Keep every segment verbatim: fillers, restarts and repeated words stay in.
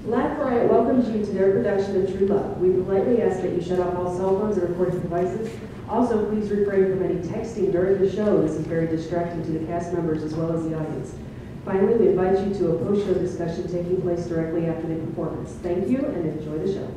Riot welcomes you to their production of True Love. We politely ask that you shut off all cell phones and recording devices. Also, please refrain from any texting during the show. This is very distracting to the cast members as well as the audience. Finally, we invite you to a post-show discussion taking place directly after the performance. Thank you and enjoy the show.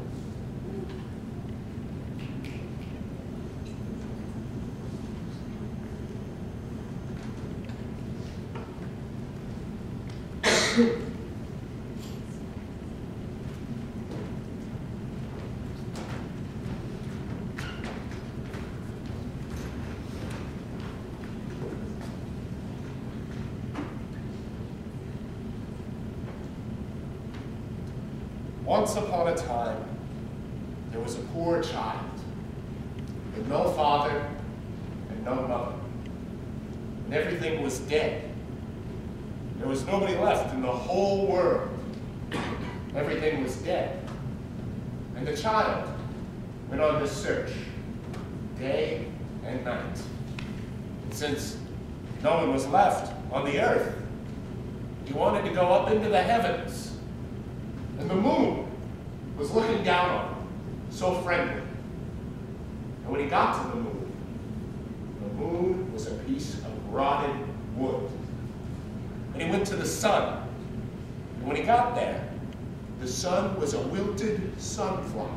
Once upon a time, there was a poor child with no father and no mother, and everything was dead. There was nobody left in the whole world. Everything was dead. And the child went on this search, day and night. And since no one was left on the earth, he wanted to go up into the heavens. And the moon was looking down on him, so friendly. And when he got to the moon, the moon was a piece of rotted wood. And he went to the sun. And when he got there, the sun was a wilted sunflower.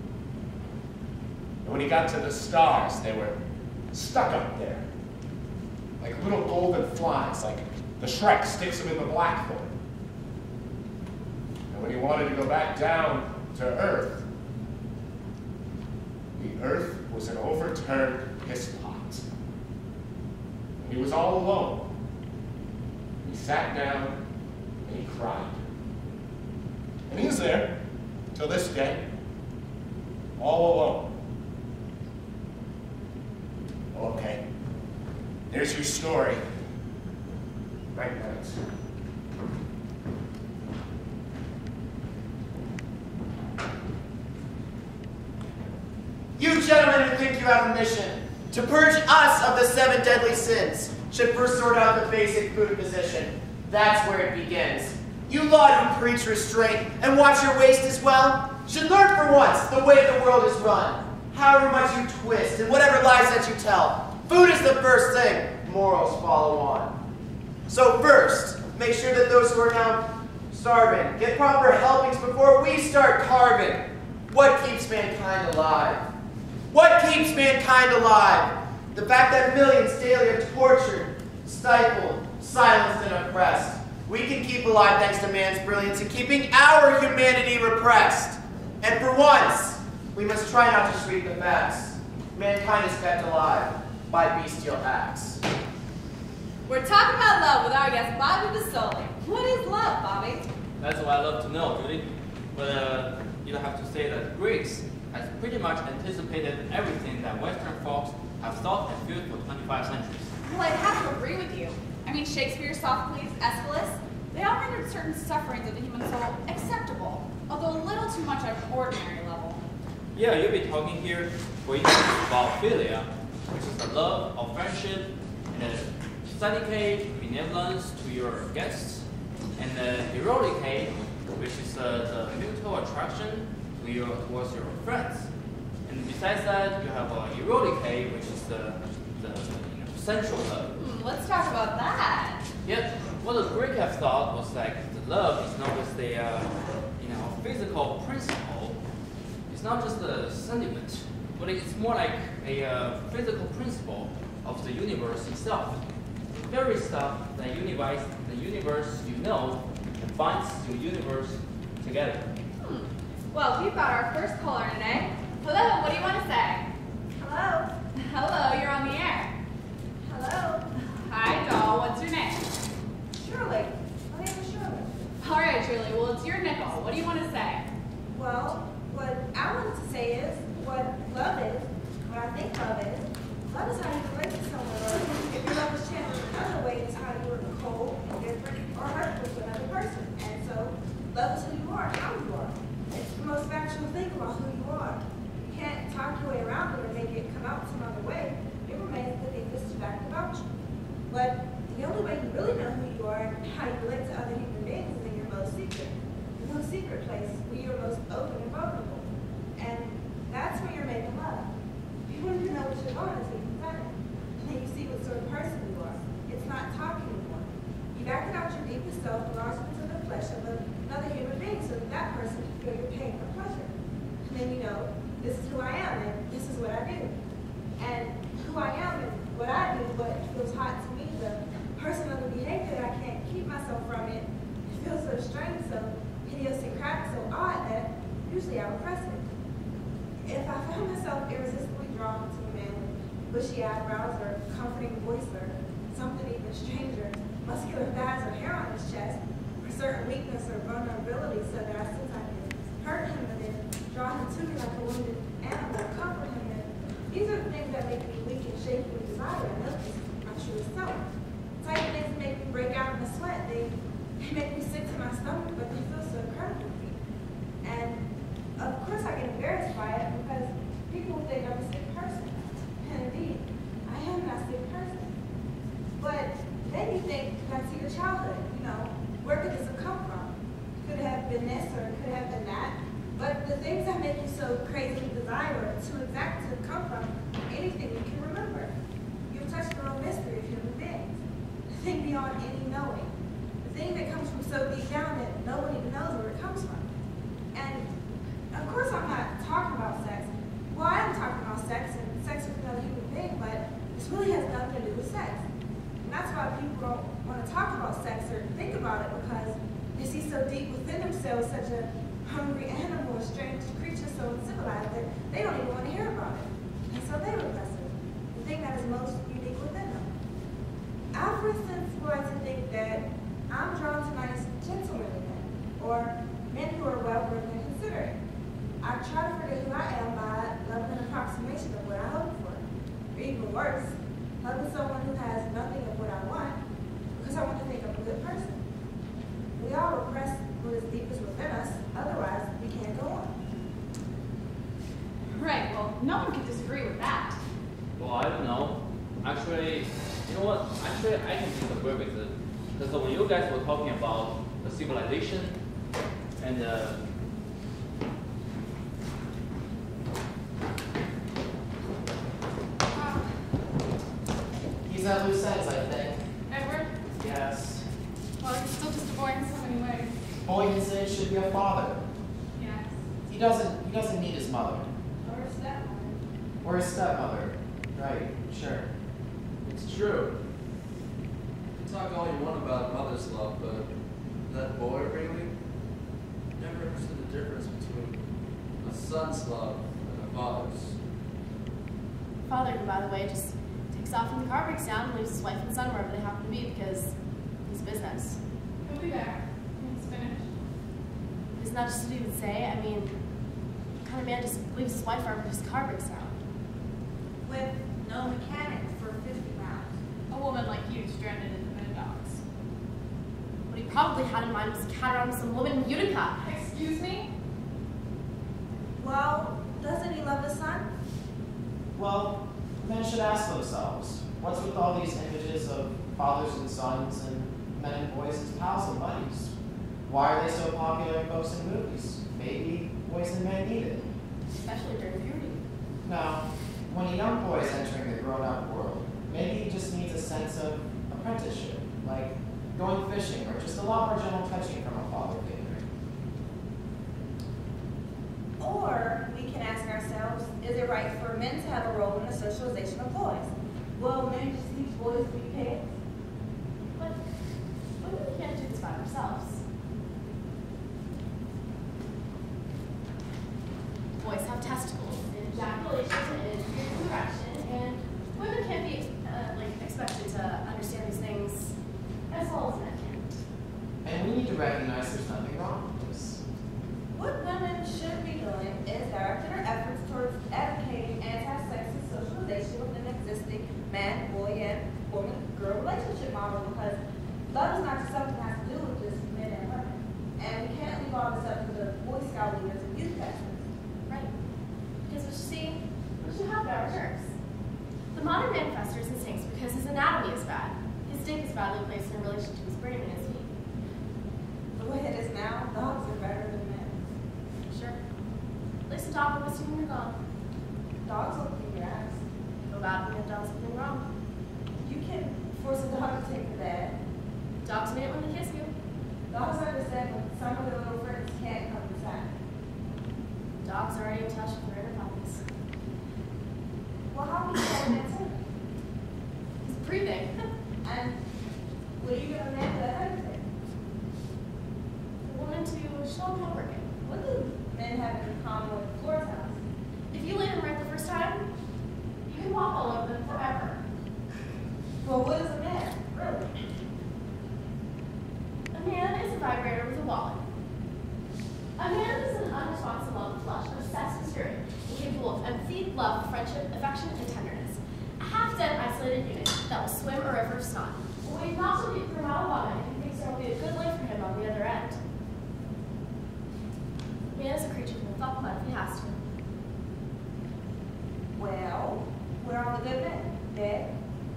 And when he got to the stars, they were stuck up there, like little golden flies, like the Shrek sticks them in the blackboard. And when he wanted to go back down to Earth, the Earth was an overturned piss pot. And he was all alone. He sat down and he cried. And he is there till this day, all alone. Okay, there's your story. Night, night. You gentlemen who think you have a mission to purge us of the seven deadly sins should first sort out the basic food position. That's where it begins. You lot who preach restraint and watch your waist as well should learn for once the way the world is run. However much you twist and whatever lies that you tell, food is the first thing, morals follow on. So first, make sure that those who are now starving get proper helpings before we start carving. What keeps mankind alive? What keeps mankind alive? The fact that millions daily are tortured, stifled, silenced, and oppressed. We can keep alive thanks to man's brilliance in keeping our humanity repressed. And for once, we must try not to shriek the facts. Mankind is kept alive by bestial acts. We're talking about love with our guest, Bobby Basoli. What is love, Bobby? That's what I love to know, Judy. But uh, you don't have to say that the Greeks has pretty much anticipated everything that Western folks have thought and felt for twenty-five centuries. Well, I'd have to agree with you. I mean, Shakespeare's Sophocles, Aeschylus, they all rendered certain sufferings of the human soul acceptable, although a little too much at an ordinary level. Yeah, you'll be talking here, for instance, about philia, which is the love of friendship, and the sadicate, benevolence to your guests, and the eroticate, which is uh, the mutual attraction to your, towards your friends. And besides that, you have uh, eroticate, which is the, the you know, sensual love. Hmm, let's talk about that. Yep. What the Greeks have thought was like the love is not just a uh, you know physical principle. It's not just a sentiment, but it's more like a uh, physical principle of the universe itself. The very stuff that unites the universe you know and binds your universe together. Hmm. Well, we've got our first caller today. Hello, what do you want to say? Hello. Hello, you're on the air. Hello. Hi, doll. What's your name? Shirley. My name is Shirley. All right, Julie. Well, it's your nickel. What do you want to say? Well, what I wanted to say is what love is, what I think love is. Love is how you relate to someone, or if your love was channeled another way, it's how you were cold, indifferent, or hurtful to another person. And so, love is who you are, how you are. It's the most factual thing about who you are. You can't talk your way around it or make it come out some other way. It remains the deepest fact about you. But the only way you really know who you are and how you relate to other human beings is in your most secret. The most secret place where you're most open and vulnerable. And that's where you're making love. You don't even know what you're going until you've done it. And then you see what sort of person you are. It's not talking anymore. You've acted out your deepest self and launched into the flesh of another human being so that that person can feel your pain or pleasure. And then you know, this is who I am and this is what I do. And who I am and what I do, what feels hot to me, the person of the behavior that I can't keep myself from it, it feels so strange, so idiosyncratic, so odd that usually I repress it. If I found myself irresistibly drawn to a man with bushy eyebrows or comforting voice or something even stranger, muscular thighs or hair on his chest, or certain weakness or vulnerability so that I sense I can hurt him and then draw him to me like a wounded animal, comfort him. And these are the things that make me weak and shaky with desire, and those are my truest self. The type of things that make me break out in a sweat. They, they make me sick to my stomach, but they feel so incredible to me. And of course I get embarrassed by it because people think I'm a sick person. And indeed, I am not a sick person. But then you think back to your childhood, you know, where could this have come from? Could it have been this or could it have been that? But the things that make you so crazily desire or too exact to come from anything you can remember. You've touched the real mystery of human beings. The thing beyond any knowing. The thing that comes from so deep down that no one even knows where it comes from. And of course I'm not talking about sex. Well, I am talking about sex and sex with another human being, but this really has nothing to do with sex. And that's why people don't want to talk about sex or think about it, because they see so deep within themselves such a hungry animal, a strange creature so uncivilized that they don't even want to hear about it. And so they repress it, the thing that is most unique within them. I, for instance, would like to think that I'm drawn to nice, gentlemanly men, or men who are well-bred and considerate. I try to forget who I am by loving an approximation of what I hope for. Or even worse, loving someone who has nothing of what I want because I want to think I'm a good person. We all repress what is deepest within us, otherwise we can't go on. Right, well, no one can disagree with that. Well, I don't know. Actually, you know what? Actually, I can disagree with it. Because when you guys were talking about the civilization and uh, He's at loose ends, I think. Edward? Yes. Well, he's still just a boy in so many ways. Boy his age should be a father. Yes. He doesn't he doesn't need his mother. Or a stepmother. Or his stepmother. Right, sure. It's true. You talk all you want about mother's love, but that boy really never understood the difference between a son's love and a father's. Father, by the way, just takes off when the car breaks down and leaves his wife and son wherever they happen to be because he's business. He'll be back when it's finished. Isn't that just what he would say? I mean, what kind of man just leaves his wife wherever his car breaks down? With no mechanic for fifty pounds. A woman like you stranded in the mid docks. What he probably had in mind was to cat around with some woman in Utica. Excuse me? Well, doesn't he love his son? Well, men should ask themselves, what's with all these images of fathers and sons and men and boys as pals and buddies? Why are they so popular in books and movies? Maybe boys and men need it. Especially during puberty. No, when a young boy is entering the grown-up world, maybe he just needs a sense of apprenticeship, like going fishing or just a lot more gentle touching from a father figure. Or we can ask ourselves, is it right for men to have a role in the socialization of boys? Will men just teach boys to be pigs? But women can't do this by themselves. Boys have testicles and ejaculation and fear erection, and women can't be uh, like expected to understand these things as well as men can. And we need to recognize there's nothing wrong with this. What women should be doing is directing our efforts towards advocating anti-sexist socialization within an existing man, boy, and woman-girl relationship model, because love is not just something that has to do with just men and women. And we can't leave all this up to the Boy Scout leaders and youth pastors. Right. Because what you see, what you have got reserves. The modern man festers and sinks because his anatomy is bad. His dick is badly placed in relation to his brain and his feet. The way it is now, dogs are better than stop them as soon as you're gone. Dogs will clean your ass. Feel bad when you've done something wrong. You can force a dog to take a bath. Dogs mean it when they kiss you. Dogs understand when some of their little friends can't come inside. Dogs are already in touch with their inner puppies. Well, how do you get that too? He's breathing. And what are you going to name that everything? The woman to show him how to work it. What do men have in common with floor tiles? If you lay them right the first time, you can walk all over them forever. Well, what is a man, really? A man is a vibrator with a wallet. A man is an unresponsible flush of sex and spirit, capable of empathy, love, friendship, affection, and tenderness. A half-dead, isolated unit that will swim a river of snot, will wait not to leap from out of vomit and thinks there will be a good life for him on the other end. Man is a creature who will fuck mud if he has to. Well, where are the good men? Dead?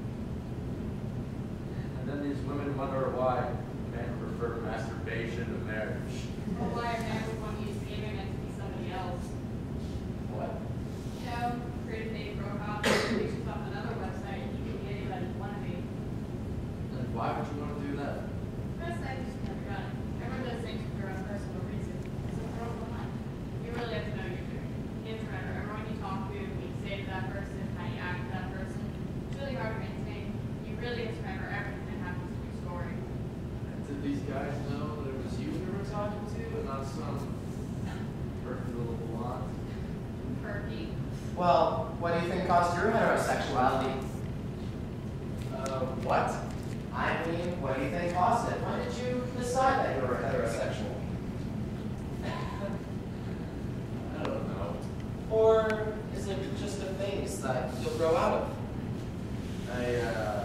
And then these women wonder why men prefer masturbation to marriage. Or why a man would want to use the internet to be somebody else. What? You know, create a fake profile, pictures off another website, you can be anybody you want to be. And why would you want to do that? First, I just never done it. Everyone does things for their own personal reason. So throw it on. You really have to know you're doing. You have to remember everyone you talk to, what you say to that person, how you act to that person. It's really hard to maintain. You really have to remember everything that happens in your story. And did these guys know that it was you they were talking to and not some perfect little blonde? Perky. Well, what do you think caused your heterosexuality? Uh, what? I mean, what do you think caused it? When did you decide that you were heterosexual? I don't know. Or is it just a phase that you'll grow out of? I, uh...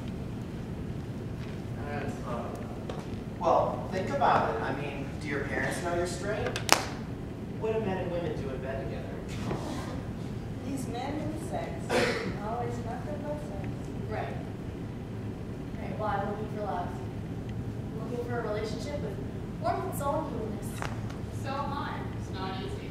I don't know. Well, think about it. I mean, do your parents know you're straight? What do men and women do in bed together? These men and sex. Always nothing but sex. Right. Right, well, I'm looking for love. I'm looking for a relationship with warmth and soul and humanness. So am I. It's not easy.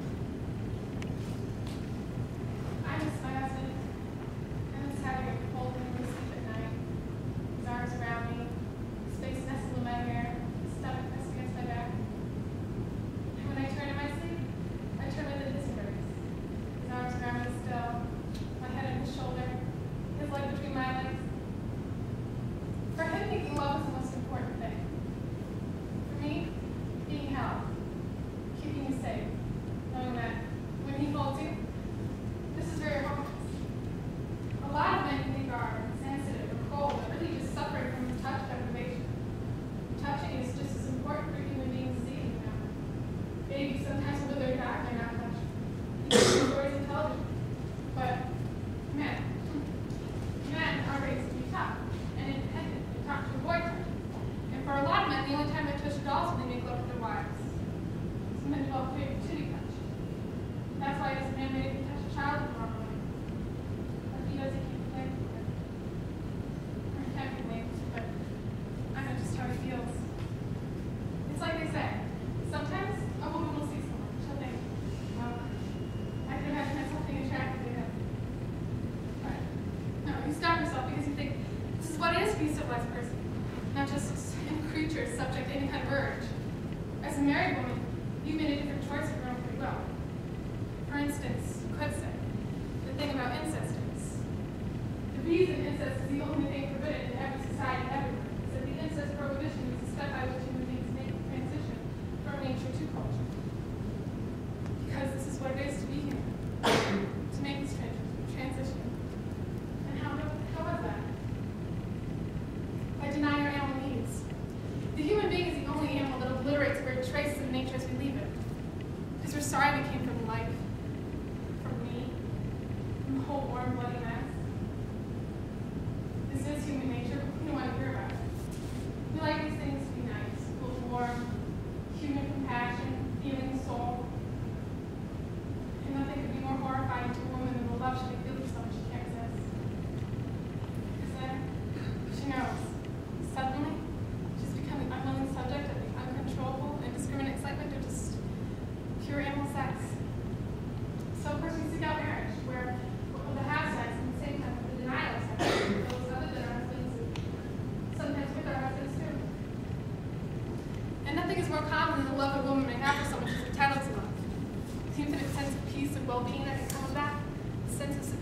I miss my husband. I miss having a cold when we sleep at night. His arms around me, his face nestled in my hair, his stomach pressed against my back. And when I turn in my sleep, I turn with his embrace. His arms around me still, my head on his shoulder, his leg between my legs. For him, making love is the most important thing. For me, being held, keeping you safe, knowing that when he holds you, this is very hard. A lot of men think are sensitive or cold, but really just suffering from touch deprivation. Touching is just as important for human beings as eating, you know. Babies sometimes will their dad may not touch. These stories in television. But men, men are raised to be tough and independent and taught to avoid touch. And for a lot of men, the only time they touch dolls is when they make love to their wives. Some men develop favorite titty touch. That's why as a man may touch a child in the wrong way. But he doesn't keep playing with it. Or he can't be playing with it, but I know just how he feels. It's like they say, sometimes a woman will see someone, she'll think, well, I can imagine that's something attractive to him. But no, you stop yourself because you think, this is what it is to be a civilized person, not just a creature subject to any kind of urge. As a married woman, you made a different choice of your own free will. For instance, you could say, the thing about incest is, the reason incest is the only thing forbidden in every society everywhere is that the incest prohibition is a step by which human beings make the transition from nature to culture. Because this is what it is to be human, to make this tran transition. And how, how was that? By denying our animal needs. The human being is the only animal that obliterates very traces of nature as we leave it. Because we're sorry we came from life, from me, from the whole warm, bloody mass. This is human nature, but we don't want to hear about it. We like these things to be nice, full of warm, human compassion, feeling soul. And nothing could be more horrifying to a woman than the love she feels for someone she can't resist. Because then, she knows, suddenly, she's becoming an unwilling subject of the uncontrollable, indiscriminate excitement of just pure animal sex.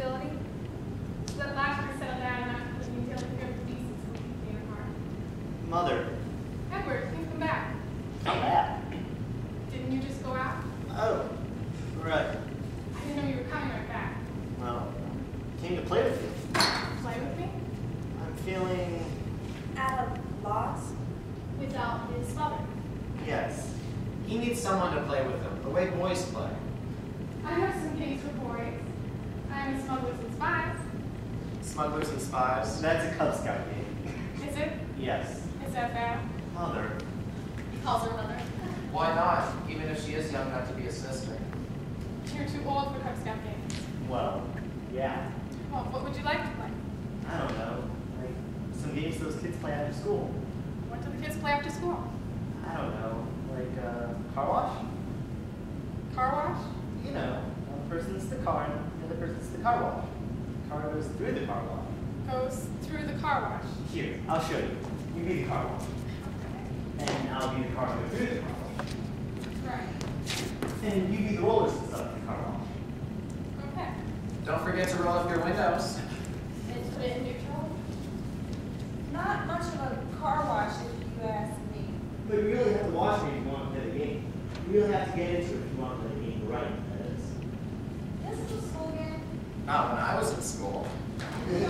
facility so that allows you to settle down and not living in daily fear of police and sleeping in a car. Mother, Edward, please come back. come back. Didn't you just go out? Oh, right. I didn't know you were coming right back. Well, came to play with you. Play with me? I'm feeling, At a loss? Without his father. yes. He needs someone to play with him, the way boys play. I have some games for boys. I'm a smugglers and spies. Smugglers and spies. That's a Cub Scout game. Is it? Yes. Is that bad? Mother. He calls her mother. Why not, even if she is young enough to be a sister? You're too old for Cub Scout games. Well, yeah. Well, what would you like to play? I don't know. Like, some games those kids play after school. What do the kids play after school? I don't know. Like, uh, car wash? Car wash? You know, one person's the car and the other person's the car wash. The car goes through the car wash. Goes through the car wash. Here, I'll show you. You be the car wash. And I'll be the car go through the car wash. Right. And you be the rollers and stuff in the car wash. Okay. Don't forget to roll up your windows. And put it in neutral. Not much of a car wash if you ask me. But you really have to watch it if you want to play the game. You really have to get into it if you want to play the game right, that is. This is a school game. Not when I was in school. But-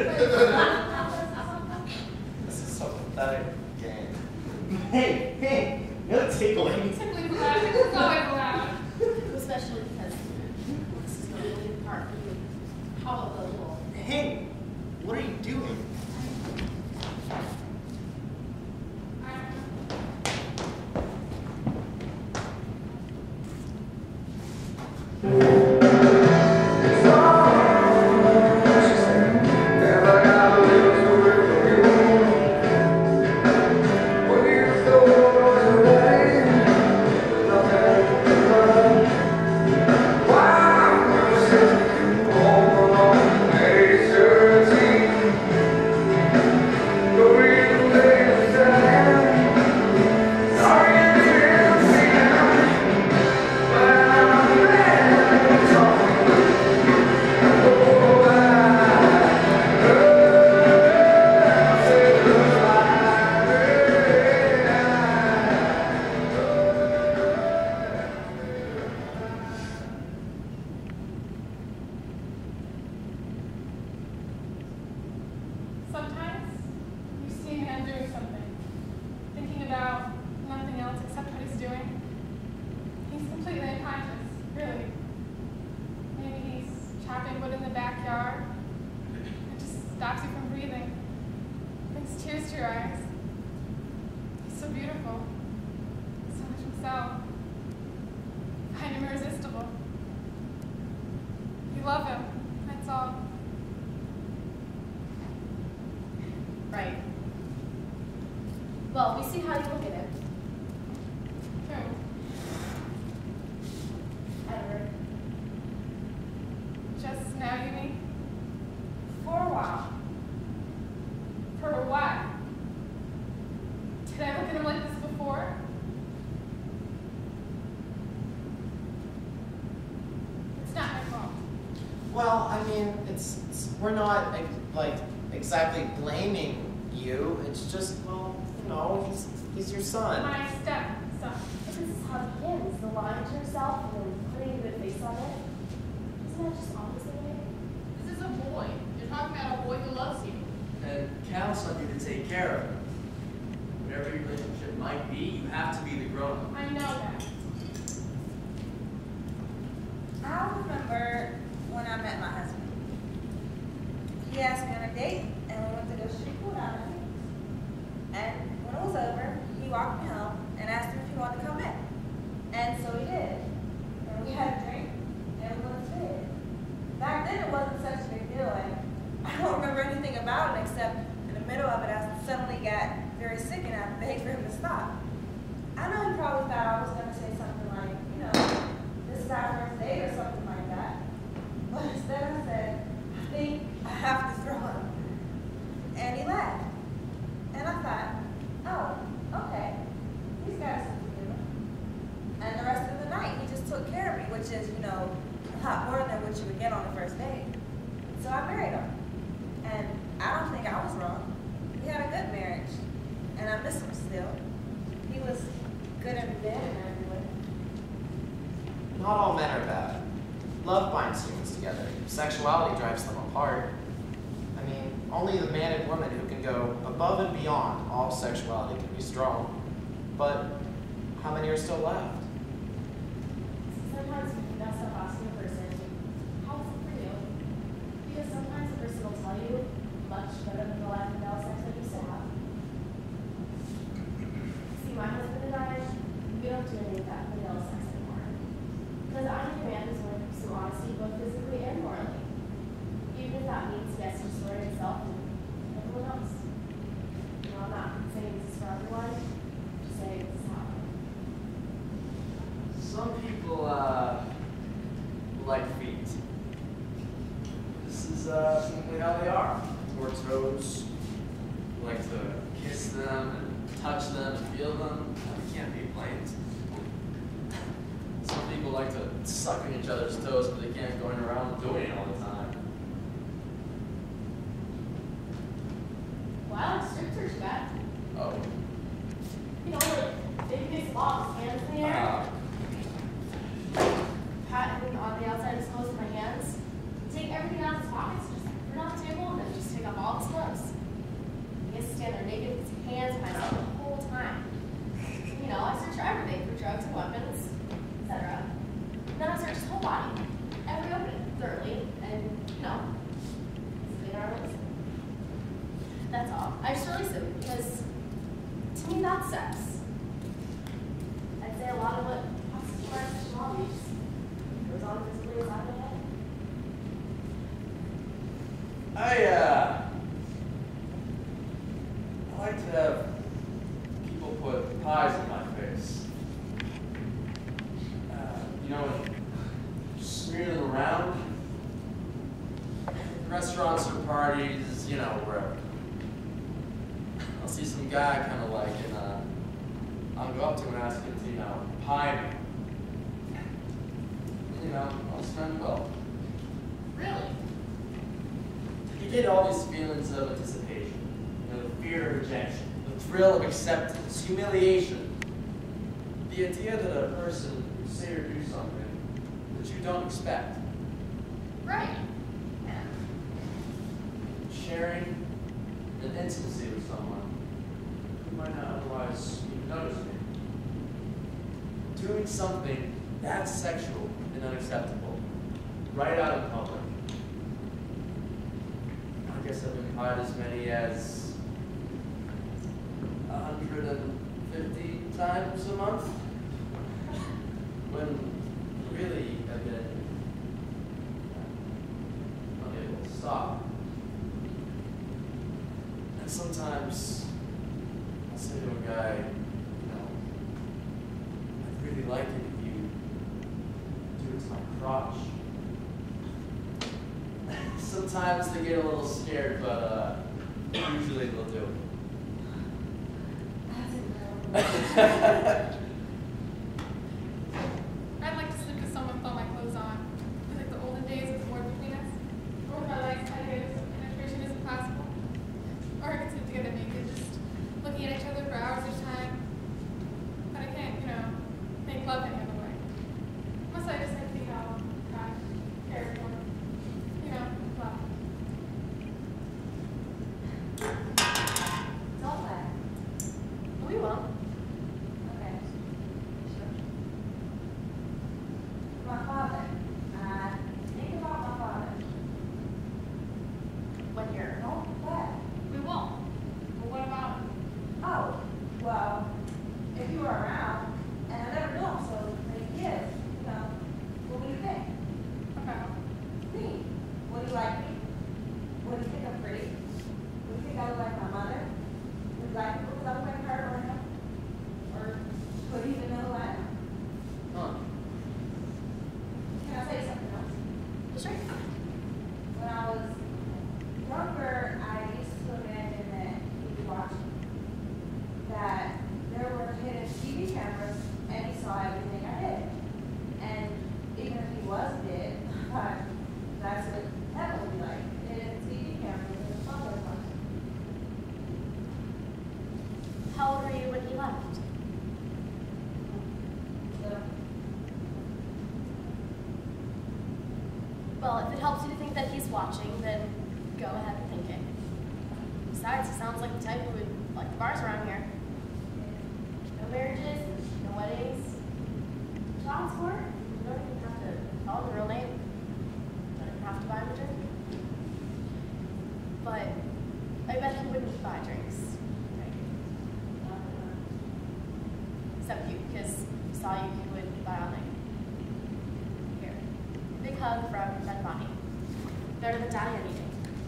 This is so pathetic game. Hey, hey, no tickling. Simply loud. It's going loud. Especially because this is going to be a part for you. How about the little Hey, what are you doing? I don't know. Sometimes you see a man doing something, thinking about nothing else except what he's doing. He's completely unconscious, really. Maybe he's chopping wood in the backyard. It just stops you from breathing. Brings tears to your eyes. He's so beautiful. So much himself. Find him irresistible. You love him, that's all. right. Well, we see how you look at it. Who? Edward. Just now, you mean? For a while. For a while. Did I look at him like this before? It's not my fault. Well, I mean, it's, it's we're not like, like exactly blaming you. It's just, well, you know, he's he's your son. My stepson. This is how it begins. The lying to yourself and then putting a good face on it. Isn't that just honestly the way? This is a boy. You're talking about a boy who loves you. And counts on you to take care of him. Whatever your relationship might be, you have to be the grown-up. I know that. I remember when I met my husband. He asked me on a date, and we went to go shoot pool down there. And when it was over, he walked me home and asked me if he wanted to come in. And so he did. And we had a drink, and we went to bed. Back then, it wasn't such a big deal, and I don't remember anything about it except in the middle of it, I suddenly got very sick, and I begged for him to stop. I know he probably thought I was going to say something like, you know, this is our first date or something like that. But instead I said, I think I have to throw up. And he laughed. And I thought, oh, okay, he's got a sense of humor. And the rest of the night, he just took care of me, which is, you know, a lot more than what you would get on the first date. So I married him. And I don't think I was wrong. We had a good marriage. And I miss him still. He was good every day and every way. Not all men are bad. Love binds humans together. Sexuality drives them apart. I mean, only the man and woman who can go above and beyond all sexuality can be strong. But how many are still left? Sometimes we can mess up asking a person, how is it for you? Because sometimes a person will tell you much better than the life and male sex that you used to have. See, my husband and I, we don't do any of that vanilla sex anymore. Because I need a man who's willing to pursue honesty both physically and morally. Even if that means he has to destroy himself and everyone else. You know, I'm not saying this is for everyone, I'm just saying this is how I am. Some people uh, like feet. This is uh, simply how they are. Or toes. Like to kiss them and touch them and feel them. That can't be blamed. Some people like to suck on each other's toes, but they can't go around doing it all the time. Well, I like strip search that. Oh. You know, like, they can make logs, hands in the air. Uh, Patting on the outside of his clothes with my hands. Take everything out of his pockets, just put it on the table, and then just take off all his clothes. He has to stand there naked with his hands behind his head the whole time. You know, I search for everything, for drugs and weapons, et cetera. Then I search his whole body, every opening, thoroughly, and, you know, something I release him. That's all. I just release him, because to me, that's sex. I'd say a lot of what constitutes my sexuality goes on physically inside my head. I, uh, I like to have people put pies in my face. Uh, you know, and smear them around. Restaurants or parties, you know, wherever. I'll see some guy kind of like, and uh, I'll go up to him and ask him to, you know, pie me. And, you know, I'll spend well. Really? You get all these feelings of anticipation, you know, the fear of rejection, the thrill of acceptance, humiliation. The idea that a person would say or do something that you don't expect. Right. Sharing an intimacy with someone who might not otherwise even notice me. Doing something that's sexual and unacceptable, right out in public. I guess I've been pied as many as one hundred fifty times a month. When really I've been unable to stop. And sometimes I'll say to a guy, you know, I'd really like it if you do it to my crotch. Sometimes they get a little scared, but uh, usually they'll do it. I'd like to sleep with someone with all my clothes on. It's like the olden days with more between us. Or if I like penetration penetration isn't possible. Or I could sleep together naked, just looking at each other for hours at a time. But I can't, you know, make love any other way. Unless I just like to see how God cares for, you know, love. Don't lie. We will. Okay. Sure. My father. Uh, think about my father. When you're Don't what? We won't. But what about Oh, well, if you were around, and I never knew him, so many years, you know, Well, if it helps you to think that he's watching, then go ahead and think it. Besides, he sounds like the type who would like the bars around here. No marriages, no weddings. Child support? You don't even have to call him the real name. You don't even have to buy him a drink. But I bet he wouldn't buy drinks. Right? Except you, because he saw you, he would buy all night. Here. Big hug from Ben Bonnie. Better than daddy anything.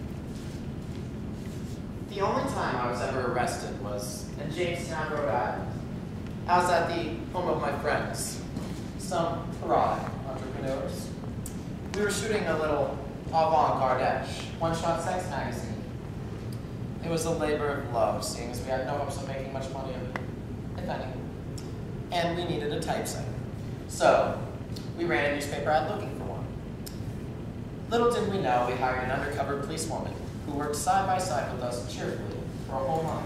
The only time I was ever arrested was in Jamestown, Rhode Island. I was at the home of my friends, some Riot entrepreneurs. We were shooting a little avant-garde, one-shot sex magazine. It was a labor of love, seeing as we had no hopes of making much money of it, if any. And we needed a typesetter. So, we ran a newspaper ad looking for one. Little did we know we hired an undercover policewoman who worked side by side with us cheerfully for a whole month.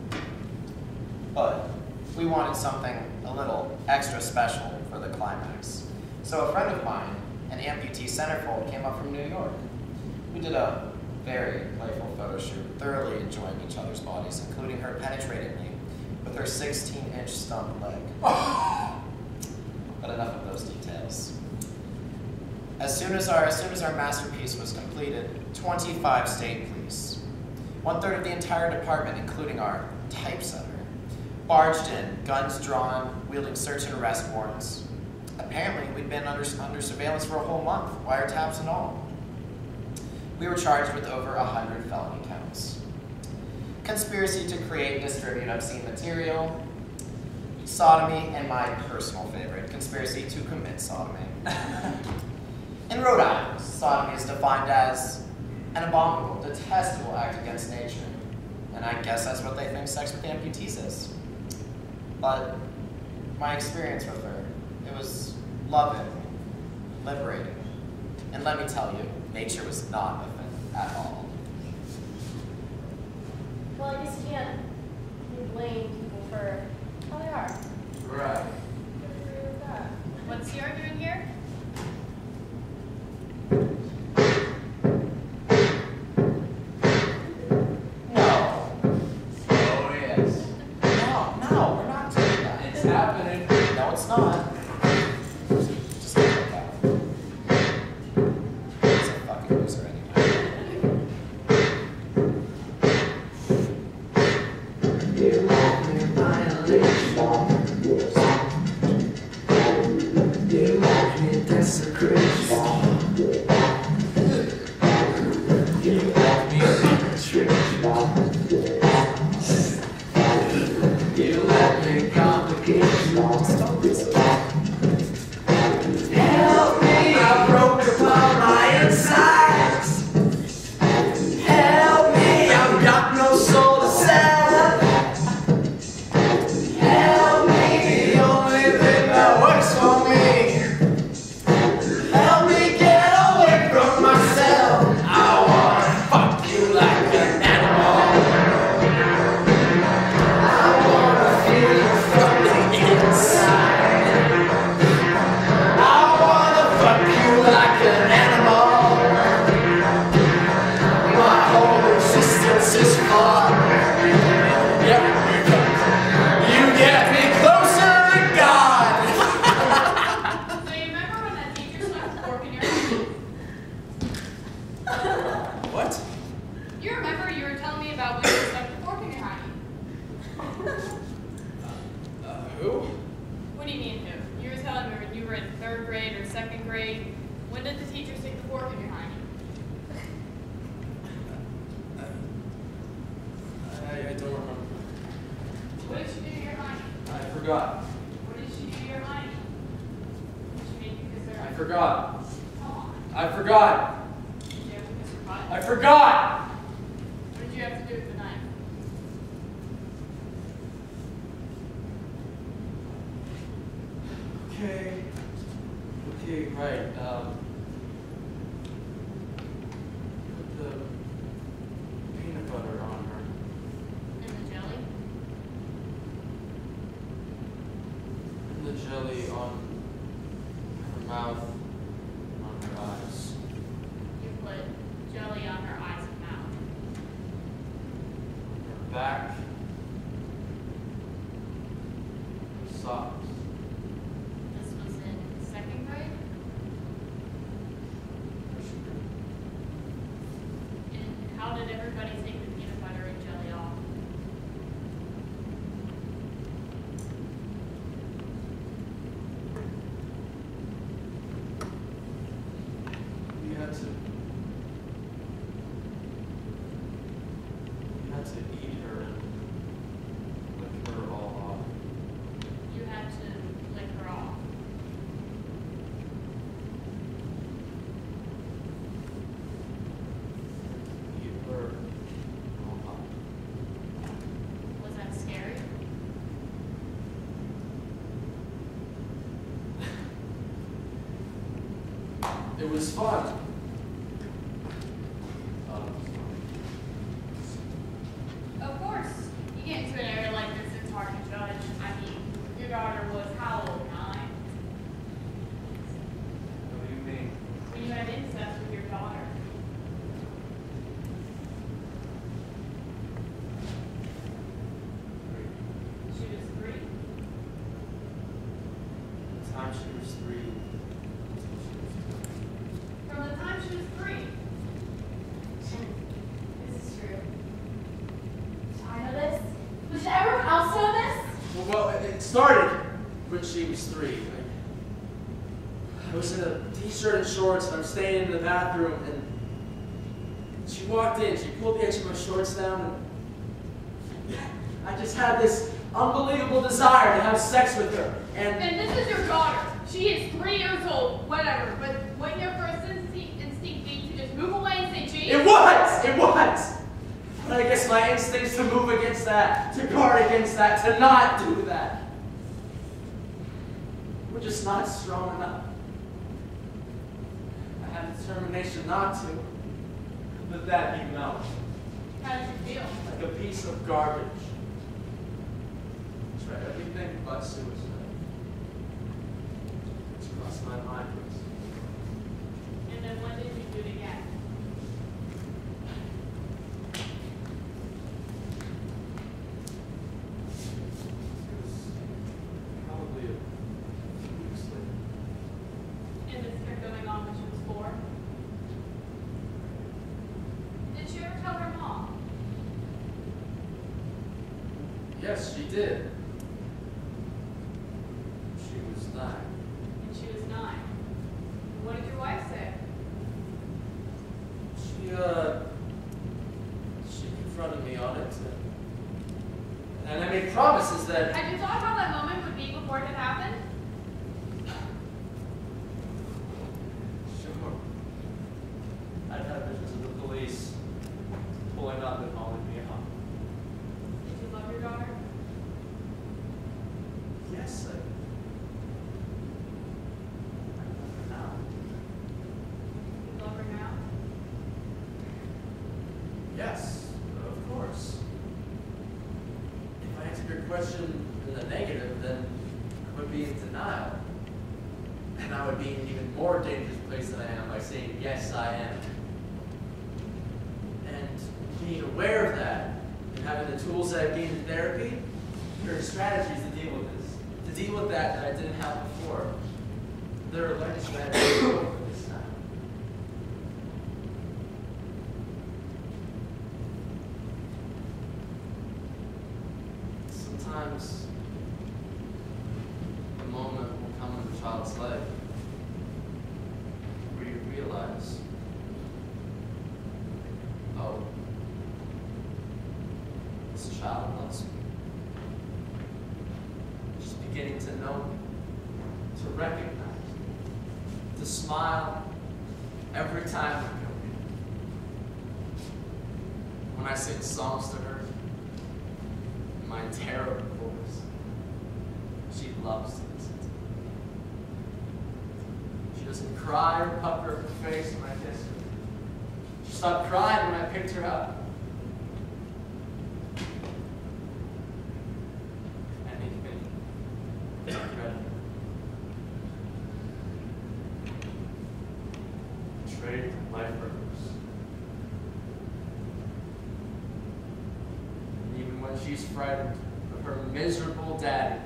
But we wanted something a little extra special for the climax. So a friend of mine, an amputee centerfold, came up from New York. We did a very playful photo shoot, thoroughly enjoying each other's bodies, including her penetrating me with her sixteen inch stump leg. But enough of those details. As soon as our, as soon as our masterpiece was completed, twenty-five state police, one-third of the entire department, including our typesetter, barged in, guns drawn, wielding search and arrest warrants. Apparently, we'd been under, under surveillance for a whole month, wiretaps and all. We were charged with over a hundred felony counts. Conspiracy to create and distribute obscene material, sodomy, and my personal favorite, conspiracy to commit sodomy. In Rhode Island, sodomy is defined as an abominable, detestable act against nature. And I guess that's what they think sex with amputees is. But my experience with her, it was loving, liberating. And let me tell you, nature was not a thing at all. Well, I guess you can't blame people for how they are. Right. I agree with that. What's he arguing here? No. Oh, yes. No, no, we're not doing that. It's happening. No, it's not. Just look at that. He's a fucking loser anyway. You want me violation. You want me desecration. You want me penetration. You let me complications. Help me, I broke apart my insides. Help me, I've got no soul to sell. Help me, the only thing that works for me. Help me get away from myself. I wanna fuck you like an animal. I wanna feel you from the inside. I wanna fuck you like an animal. My whole existence is fun. Yep. You get me closer to God. So you remember when that teacher stuck the fork in your eye? What? You remember you were telling me about when you stuck the fork in your eye? Uh, who? What do you mean who? You were telling me when you were in third grade or second grade. When did the teacher stick the fork in your eye? I, I don't remember. What did she do to your eye? I forgot. What did she do to your eye? Did she make you kiss her I eye? forgot. Come on. I forgot. Did you have to kiss her butt? I forgot. What did you have to do with the knife? Okay. Okay, right. Um, put the peanut butter on her. And the jelly? And the jelly on her mouth and on her eyes. had to, you had to eat her and lick her all off. You had to lick her off. Eat her all off. Was that scary? It was fun. Um, Of course. You get into an area like this, it's hard to judge. I mean, your daughter was how old? Nine? what do you mean? When you had incest with your daughter. She was three. The time she was three. From the time she was three. This is true. Did I know this? Did everyone else know this? Well, well, it it started when she was three. I was in a t-shirt and shorts, and I'm staying in the bathroom, and she walked in. She pulled the edge of my shorts down, and I just had this unbelievable desire to have sex with her. And And this is your daughter. She is three years old, whatever. But when your first instinct, instinct be to just move away and say, gee. it was! It was! But I guess my instincts to move against that, to guard against that, to not do that, were just not strong enough. I had determination not to. Let that be known. How did you feel? Like a piece of garbage. Tried everything but suicide. It's crossed my mind. And then when did you do it again? It was probably a few weeks later. And this kept going on when she was four? Did she ever tell her mom? Yes, she did. She was nine. And she was nine. What did your wife say? She, uh, she confronted me on it. And I made promises that, Had you thought how that moment would be before it had happened? sure, I'd have visions of the police pulling up and hauling me out. Did you love your daughter? Yes, I, I love her now. You love her now? Yes, of course. If I answered your question in the negative, then I would be in denial. And I would be in an even more dangerous place than I am by saying, yes, I am. And being aware of that, and having the tools that I've gained in therapy, there are strategies to deal with this. To deal with that that I didn't have before. There are learning strategies for this now. Sometimes a moment will come in a child's life where you realize, oh, this child loves me. Just beginning to know, to recognize, to smile every time I come in. When I sing songs to her, my terrible voice, she loves to listen to me. She doesn't cry or pucker her face when I kiss her. She stopped crying when I picked her up. Anything is incredible. Trade my purpose. Even when she's frightened of her miserable daddy,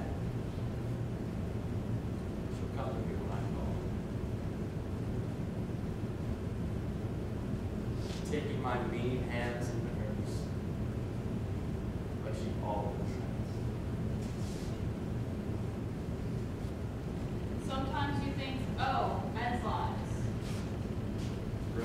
she'll come to me when I call. Taking my mean hands into hers, like she always has. Sometimes you think, oh, men's lives.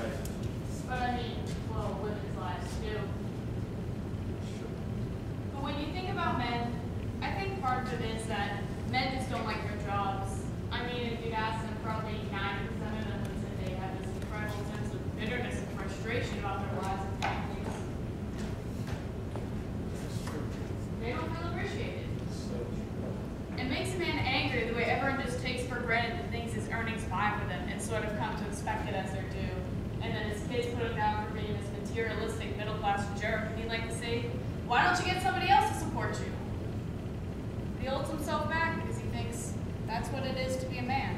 about their lives and families. They don't feel appreciated. It makes a man angry the way everyone just takes for granted the things his earnings buy for them and sort of come to expect it as their due. And then his kids put him down for being this materialistic middle-class jerk, and he'd like to say, why don't you get somebody else to support you? He holds himself back because he thinks that's what it is to be a man.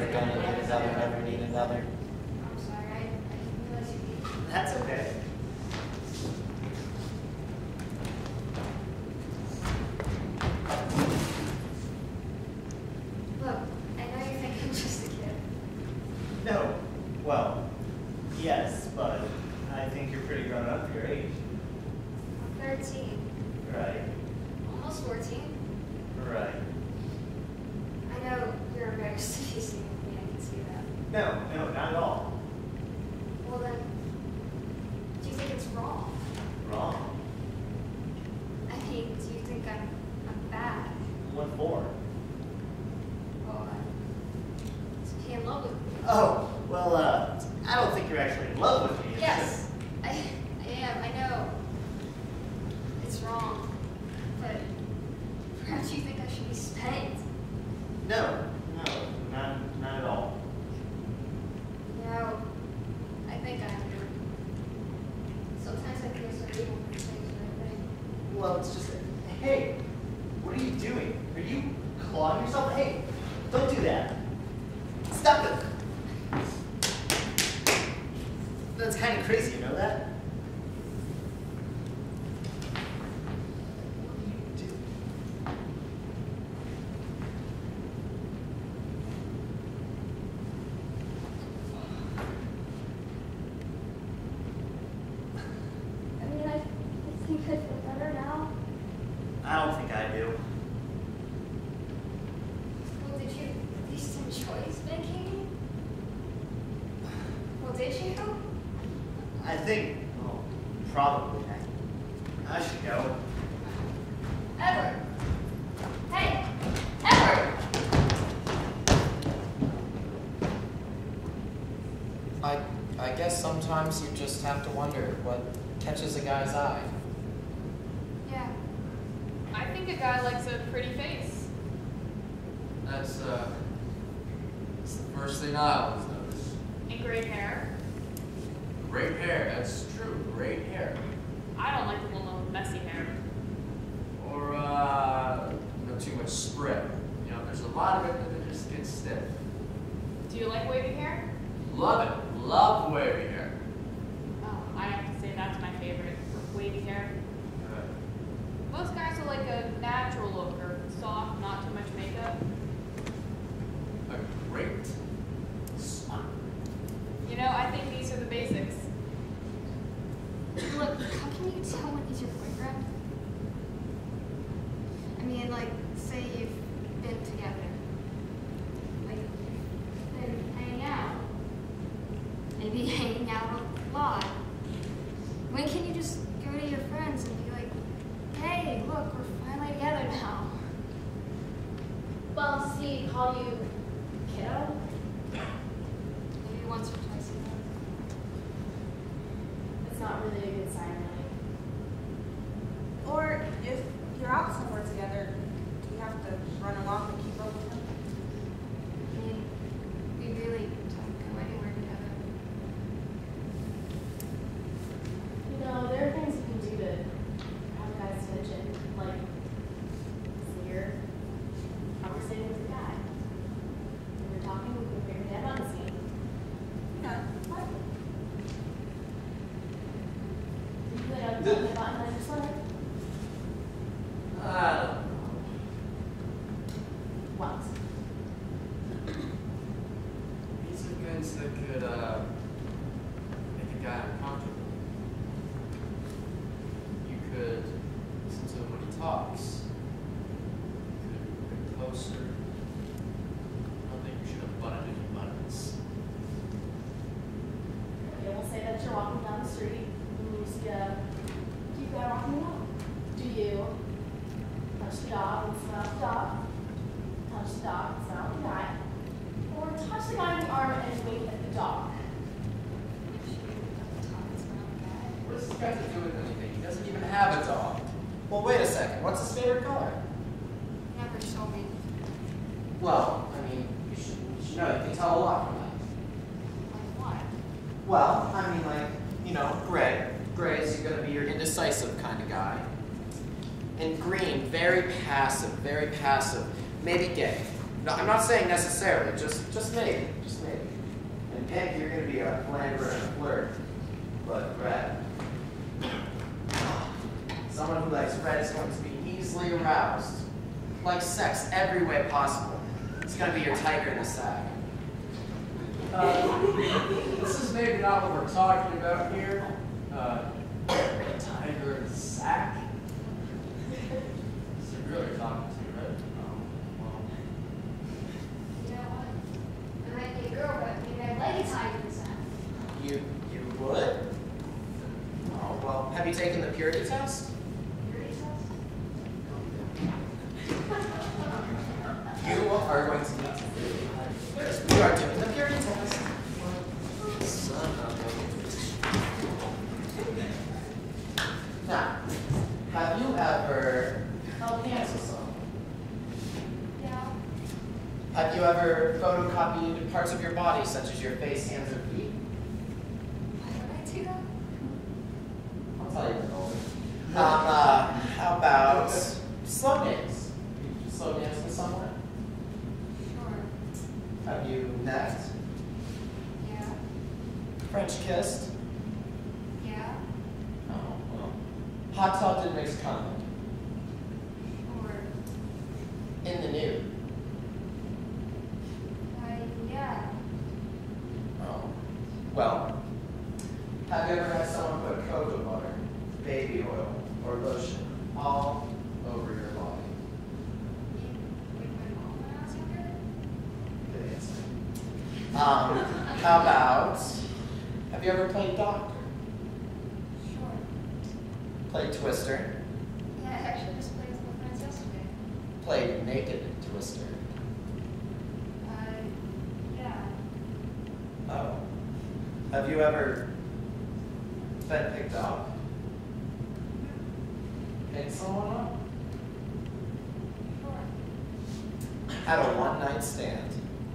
That's okay. No. Well, yes, but I think you're pretty grown up for your age. Thirteen. Right. Almost fourteen. Right. I know you're embarrassed to be seeing me, I can see that. No, no, not at all. Well then, do you think it's wrong? Wrong. I mean, do you think I'm, I'm bad? What for? Well, uh, to be in love with me. Oh, well, uh, I don't think you're actually in love with me. It's Yes, I, I am, I know. It's wrong. But perhaps you think I should be spanked. just- No, no, not, not at all. You know, I think I am. Sometimes I feel so evil for things right thing. Well, it's just, hey, what are you doing? Are you clawing yourself? Hey, don't do that. Stop it. That's kind of crazy, you know that? I mean, I, I think I feel better now. I don't think I do. Well, did you at least enjoy spanking me? Well, did you? I think, well, probably. I, I should go. Edward! Hey! Edward! I, I guess sometimes you just have to wonder what catches a guy's eye. Yeah. I think a guy likes a pretty face. That's, uh, that's the first thing I always notice. And great hair. Great hair, that's true, great hair. I don't like the woman with messy hair. Or, uh, you know, too much spread. You know, there's a lot of it that it just gets stiff. Do you like wavy hair? Love it, love wavy hair. Oh, I have to say that's my favorite. Wavy hair. Uh, Most guys will like a natural look or soft, not too much makeup. a great smile. You know, I think these are the basics. Look, how can you tell when he's your boyfriend? I mean, like, say you've been together. Like, you've been hanging out. Maybe hanging out a lot. When can you just go to your friends and be like, hey, look, we're finally together now? Well, does he call you kiddo? Maybe once or twice a month. It's not really a good sign, really. Or if you're out somewhere together, do you have to run along and keep up with him? I mean, we really don't go anywhere together. You know, there are things you can do to have guys attention, like say you're conversating with a guy. When you're talking with your dad on the scene. Yeah, what? You put a button on your sweater. I don't know. What? These are things that could, uh, make a guy uncomfortable. You could listen to him when he talks. You could get closer. I don't think you should have buttoned any buttons. Okay, we'll say that you're walking down the street and you see a cute guy walking along. Do you touch the dog and smell the dog? Touch the dog and smell the guy? Or touch the guy on the arm and wink at the dog? What does this got to do with anything? He doesn't even have a dog. Well, wait a second. What's his favorite color? Never told me. Well, I mean, you should, you should know. You can tell a lot from that. Like what? Well, I mean, like, you know, gray. Gray is going to be your indecisive kind of guy. And green, very passive, very passive. Maybe gay. No, I'm not saying necessarily, just just maybe, just maybe. And pink, you're going to be a flanderer and a flirt. But red. Someone who likes red is going to be easily aroused. Like sex every way possible. It's going to be your tiger in the sack. Uh, This is maybe not what we're talking about here. Uh, a tiger in a sack. This is who you're really talking to, right? Um, well. You know what? I might be a girl, but maybe I'd like a tiger in a sack. You, you would? Oh, well, have you taken the purity test? Purity test? You are going to need to do Yes, we are doing the purity test. Son of a... Now, have you ever held hands with someone? Yeah. Have you ever photocopied parts of your body, such as your face, hands, or feet? Why would I do that? I'll tell you in a moment. Um, uh, how about slow dance? You slow dance with someone? Sure. Have you necked? Yeah. French kissed? Yeah. Oh, well. Hot tub did mixed condom? Sure. In the nude? Why, yeah. Oh. Well, have you ever had someone put cocoa butter, baby oil, or lotion all over your body? With my mom when I was younger? Good answer. Um, how about, have you ever played doctor? Sure. Played twister? Yeah, I actually just played with my friends yesterday. Played naked twister? Uh, yeah. Oh. Have you ever been picked up? Picked someone up? Sure. Had a one-night stand?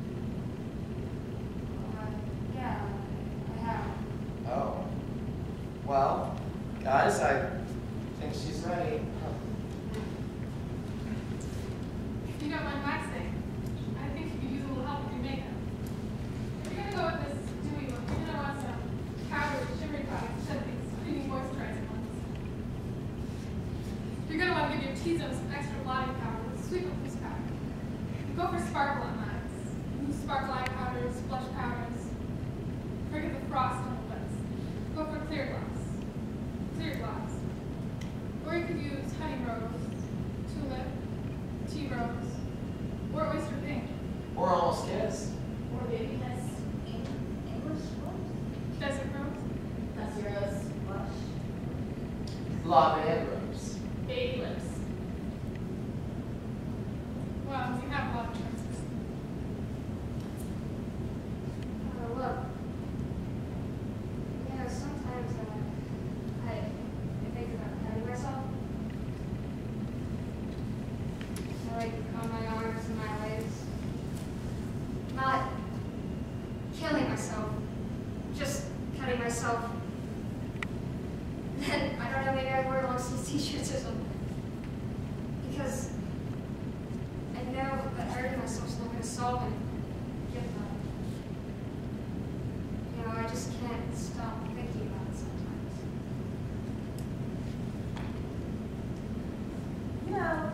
Uh, yeah, I have. Oh. Well, guys, I think she's ready. If you don't mind my saying, I think you could use a little help with your makeup. If you're gonna go with this dewy look, you're gonna want some powdered, shimmery products, instead of these creamy moisturizing ones. You're gonna want to give your T-zone some extra blotting powder with sweet loose powder. Go for sparkle on lines. Use sparkle eye powders, blush powders. Forget the frost on the lips. Go for clear gloss. Clear gloss. Or you could use honey rose, tulip, tea rose, or oyster pink. Or almost kissed. Or baby kiss. English rose? Desert rose. Dusty rose. Blush. Lava rose. Baby lips. Well, you have a lot of choices. Uh, look. You know, sometimes uh, I, I think about cutting myself. I like on my arms and my legs. Not killing myself, just cutting myself. Then, I don't know, maybe I'd wear long sleeve t-shirts or something. Because I know that hurting myself is not going to solve it. Get that. You know, I just can't stop thinking about it sometimes. You know,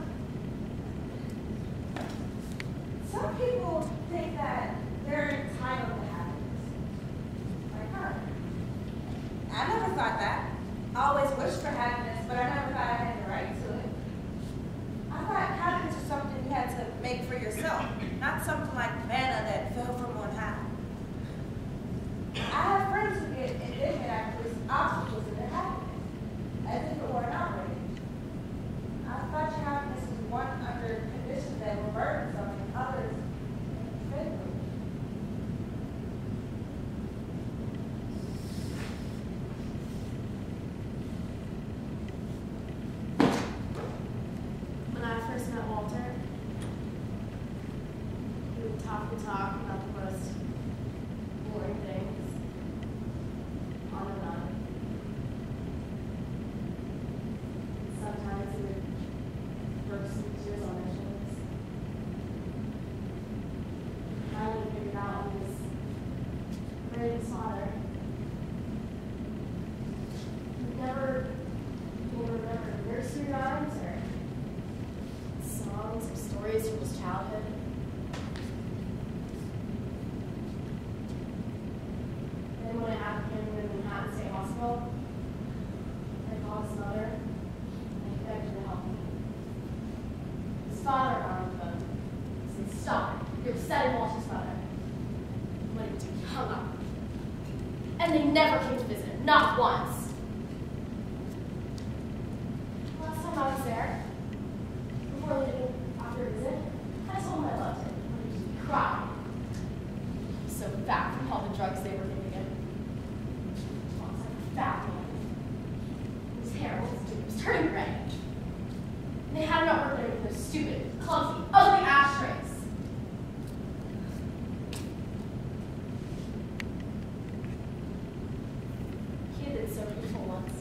some people think that they're entitled to happiness. Like her. I never thought that. I always wished for happiness, but I never thought I had the right to it. I thought happiness was something you had to make for yourself, not something like manna that fell from on high. I have friends who get indignant after these obstacles in their happiness, as if it were an outrage. I thought your happiness was one under conditions that were burdensome and others favorable. When I first met Walter, he would talk and talk about the most boring things, on and on. Sometimes he would burst into tears on my shoulders. I finally figured out he was married his father. He never will remember nursery rhymes or songs or stories from his childhood. and they never came to visit him, not once. Last time I was there, before leaving after a visit, I told him I loved him. He cried. He was so fat from all the drugs they were giving him. He was like a fat man. His hair was, was turning gray. And they had him at work there with those stupid, clumsy, ugly ashtrays. He had been so beautiful once.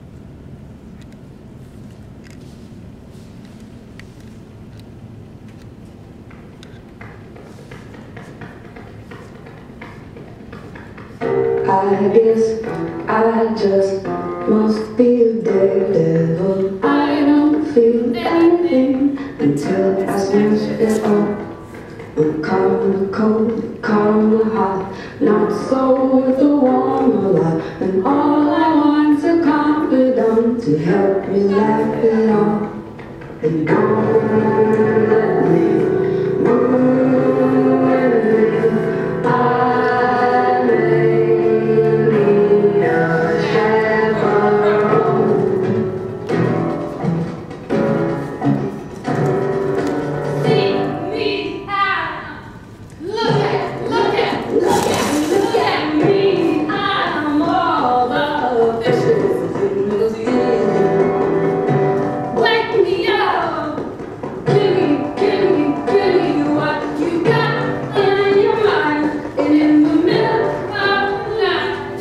I guess I just must be a daredevil. I don't feel anything until I smash it all. I'm caught in the cold, caught in the hot, not so with the warmer light. And all I want's a confidant to help me laugh it off. And don't let me move with me. I may need a chaperone. See me out. Look at, look at, look at, look at me. I'm all the fishes in the sea. Wake me up. Give me, give me, give me what you got in your mind. And in the middle of the night.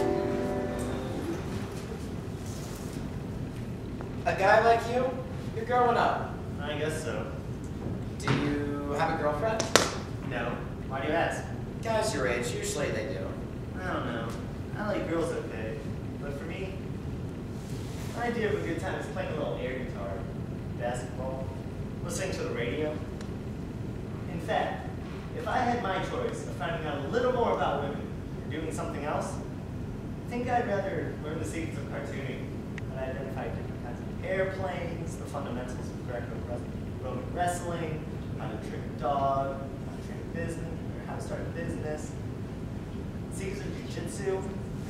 A guy like you? You're growing up. I guess so. Do you have a girlfriend? No. Why do you ask? Guys your age, usually they do. I don't know. I like girls okay. But for me, my idea of a good time is playing a little air guitar, basketball, listening to the radio. In fact, if I had my choice of finding out a little more about women or doing something else, I think I'd rather learn the secrets of cartooning and identify different kinds of airplanes, the fundamentals of Greco-Roman wrestling, how to trick a dog, how to train a business, or how to start a business, secrets of jiu-jitsu.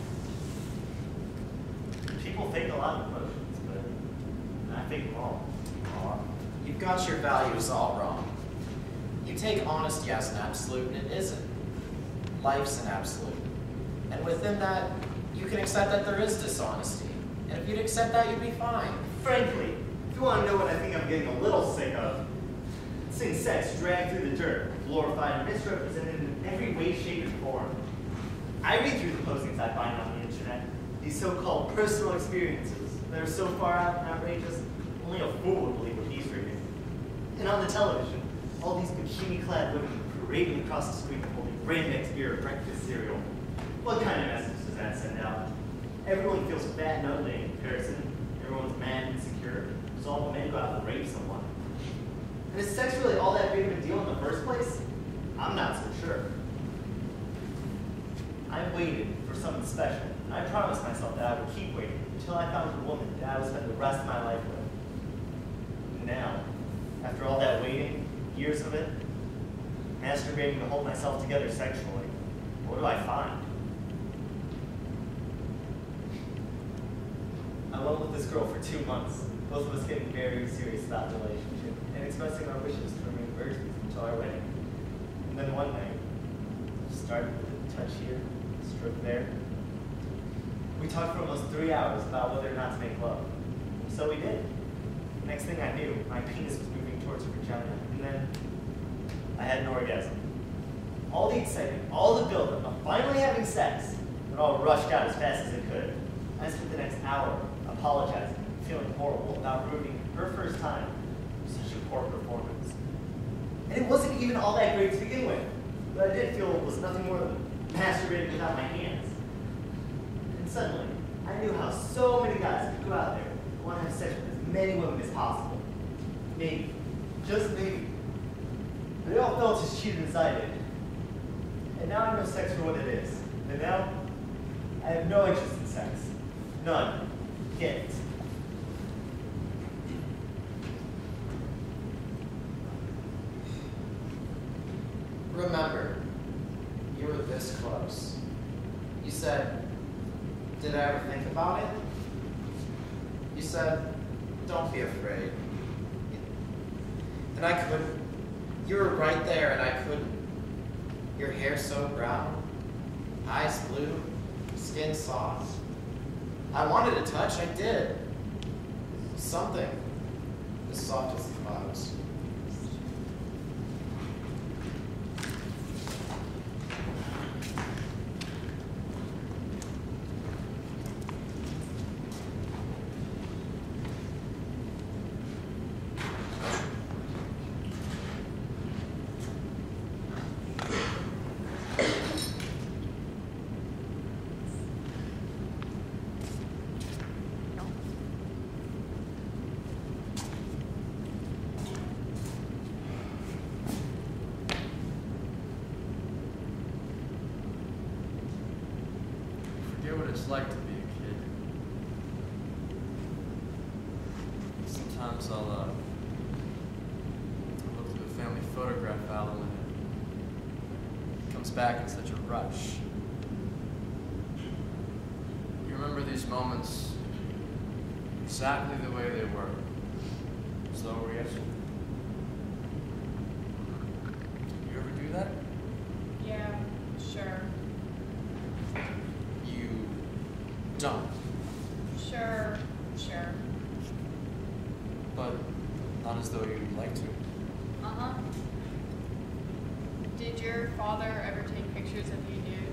People fake a lot of emotions, but I fake them all. Aw, you've got your values all wrong. You take honesty as an absolute, and it isn't. Life's an absolute. And within that, you can accept that there is dishonesty. And if you'd accept that, you'd be fine. Frankly, if you want to know what I think I'm getting a little sick of, seeing sex dragged through the dirt, glorified and misrepresented in every way, shape, and form. I read through the postings I find on the internet, these so-called personal experiences that are so far out and outrageous, only a fool would believe what he's reading. And on the television, all these bikini-clad women parading across the screen holding Raindex beer or breakfast cereal. What kind of message does that send out? Everyone feels fat and ugly in comparison. Everyone's mad and insecure. So all the men go out and rape someone. And is sex really all that big of a deal in the first place? I'm not so sure. I waited for something special, and I promised myself that I would keep waiting until I found the woman that I would spend the rest of my life with. And now, after all that waiting, years of it, masturbating to hold myself together sexually, what do I find? I went with this girl for two months, both of us getting very serious about the relationship and expressing our wishes to remain virgins until our wedding. And then one night, started with a touch here, stroke there. We talked for almost three hours about whether or not to make love. So we did. Next thing I knew, my penis was moving towards her vagina, and then I had an orgasm. All the excitement, all the buildup of finally having sex, it all rushed out as fast as it could. I spent the next hour apologizing, feeling horrible about ruining her first time with such a poor performance. And it wasn't even all that great to begin with, but I did feel it was nothing more than masturbating without my hands. And suddenly, I knew how so many guys could go out there and want to have sex with as many women as possible. Maybe, just maybe. But it all felt as cheated as I did. And now I know sex for what it is. And now, I have no interest in sex. None. Yet. Remember, you were this close. You said, Did I ever think about it? You said, don't be afraid. And I couldn't. You were right there and I couldn't. Your hair so brown, eyes blue, skin soft. I wanted to touch, I did. Something as soft as the clouds. What it's like to be a kid. Sometimes I'll uh, look through the family photograph album and it comes back in such a rush. You remember these moments exactly the way they were. Slow reaction. You ever do that? Yeah, sure. Don't. Sure, sure. But not as though you'd like to. Uh-huh. Did your father ever take pictures of you nude?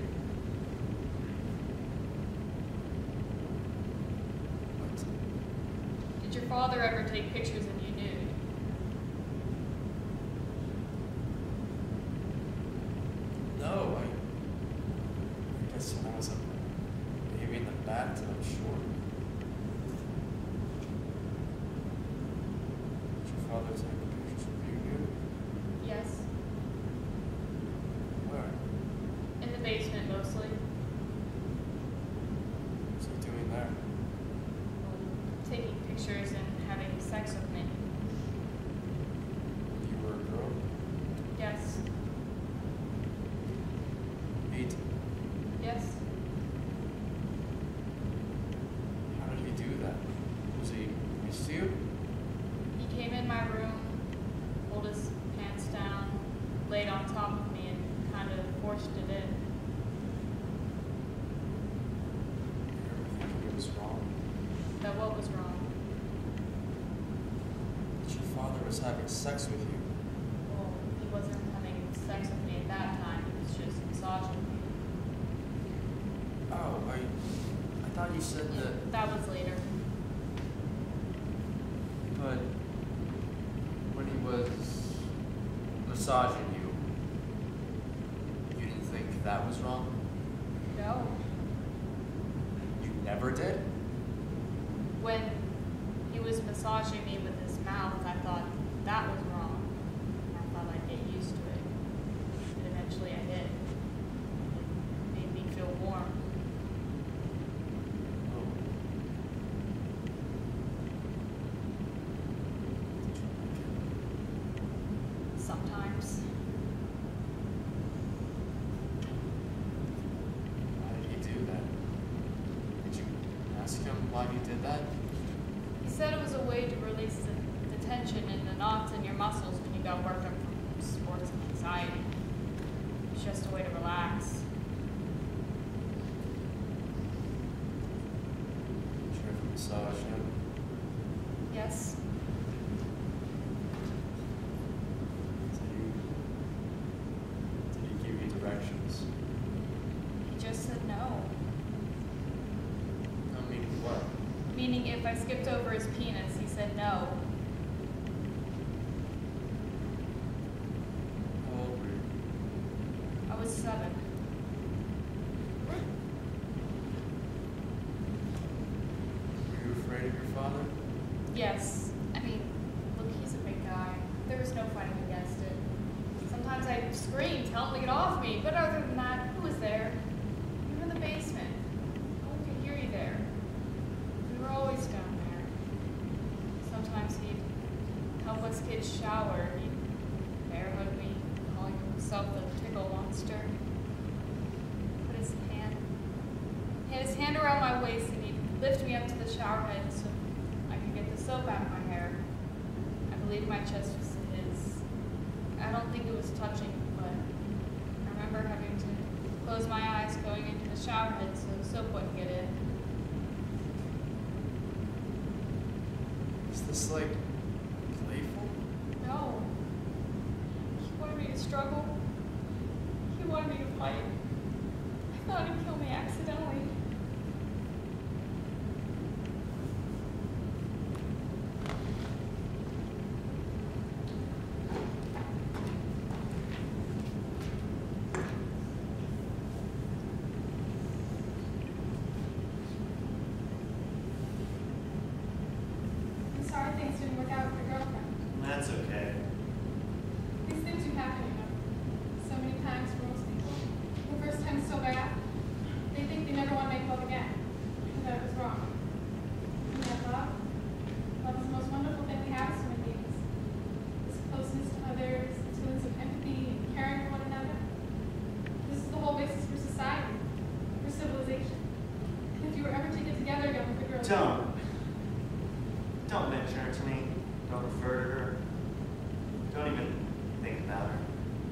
What? Did your father ever take pictures of you nude? No, I, I guess when I was a baby in the bathtub, sure. Did your father take pictures of you nude? Yes. Where? In the basement, mostly. What's he doing there? Taking pictures and having sex with me. You were a girl? Yes. Eight. Yes. How did he do that? Was he nice to you? He came in my room, pulled his pants down, laid on top of me, and kind of forced it in. You ever think he was wrong? That what was wrong? That your father was having sex with you? Well, he wasn't having sex with me at that time. He was just massaging me. Oh, I, I thought you said that. That was later. But when he was massaging you, you didn't think that was wrong? No. You never did? When he was massaging me with his mouth, I thought that was wrong. I thought I'd get used to it. And eventually I did. It made me feel warm. Oh. Sometimes. Why did he do that? Did you ask him why he did that? He said it was a way to release the, the tension and the knots in your muscles when you got worked up from sports and anxiety. It's just a way to relax. Did you ever massage him? Yes. Did he, did he give you directions? He just said no. I mean, what? Meaning if I skipped over his penis, he said no. How old were you? I was seven. Were you afraid of your father? Yes. I mean, look, he's a big guy. There was no fighting against it. Sometimes I'd scream, tell him to get off me, but other than that, who was there? We were in the basement. No one could hear you there. We were always down there. Sometimes he'd help us kids shower. He'd bear hug me, calling himself the tickle monster. Put his hand, he had his hand around my waist and he'd lift me up to the shower head so I could get the soap out of my hair. I believe my chest was to his. I don't think it was touching, but I remember having to close my eyes going into the shower head so the soap wouldn't get in. Is this like playful? No. He wanted me to struggle. He wanted me to fight. I thought he'd kill me accidentally. I'm sorry things didn't work out with your girlfriend. That's okay. These things do happen, you know. So many times for most people. The first time's so bad, they think they never want to make love again. And that it was wrong. And yet love, love is the most wonderful thing we have as human beings. This closeness to others, this feelings of empathy and caring for one another. This is the whole basis for society, for civilization. And if you were ever to get together again with a girl. Don't. Don't mention her to me. Don't refer to her. Don't even think about her.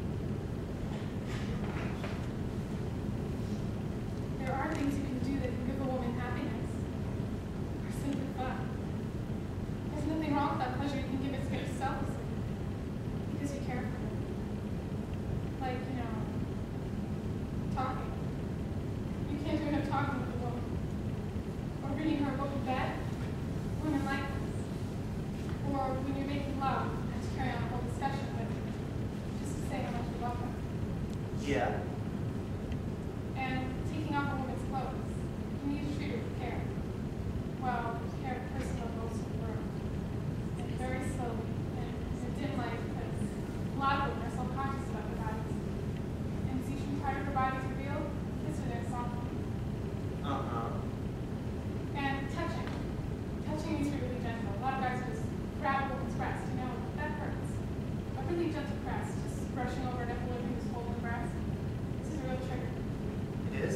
There are things you can do that can give a woman happiness, or simply fun. There's nothing wrong with that pleasure you can give it to yourself, because you care for her. Like, you know, talking. You can't do enough talking with a woman. Or reading her a book in bed. Women like this. Or when you're making love, and to carry on a whole discussion, but just to say how much you love her. Yeah. And taking off a woman's clothes, you need to treat her with care. Well, care of personal goals for the world. And very slowly, and in a dim light, because a lot of women are self-conscious about their bodies. And as each part of her body is revealed, kiss her there softly. Uh-huh. And touching. Touching needs to be really gentle. A lot of guys just grab a woman's breast, you know, that hurts. A really gentle press, just brushing over a nipple and just holding the breast. This is a real trigger. It is?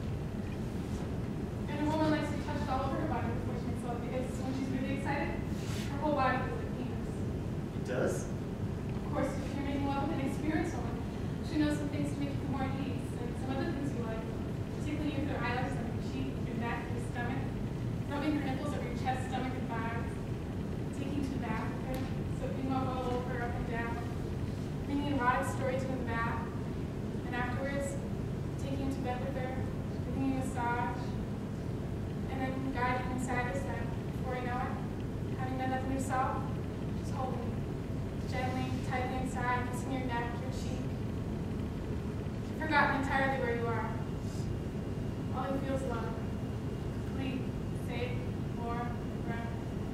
And a woman likes to be touched all over her body before she makes love, because when she's really excited, her whole body feels like penis. It does? Of course, if you're making love with an experienced woman, she knows some things to make you feel more at ease, and some other things you like, particularly with her eyelashes on your cheek, your neck, your stomach, rubbing her nipples over your chest, stomach, and thighs, taking to the bath with her, soaking up all over, up and down, reading an erotic story to her in the bath, and afterwards, taking him to bed with her, giving him a massage, and then guiding him inside her step before you know it, having done nothing yourself, just holding you, gently, tightly inside, kissing your neck, your cheek. You've forgotten entirely where you are. All you feel is love. Complete, safe, warm, grounded.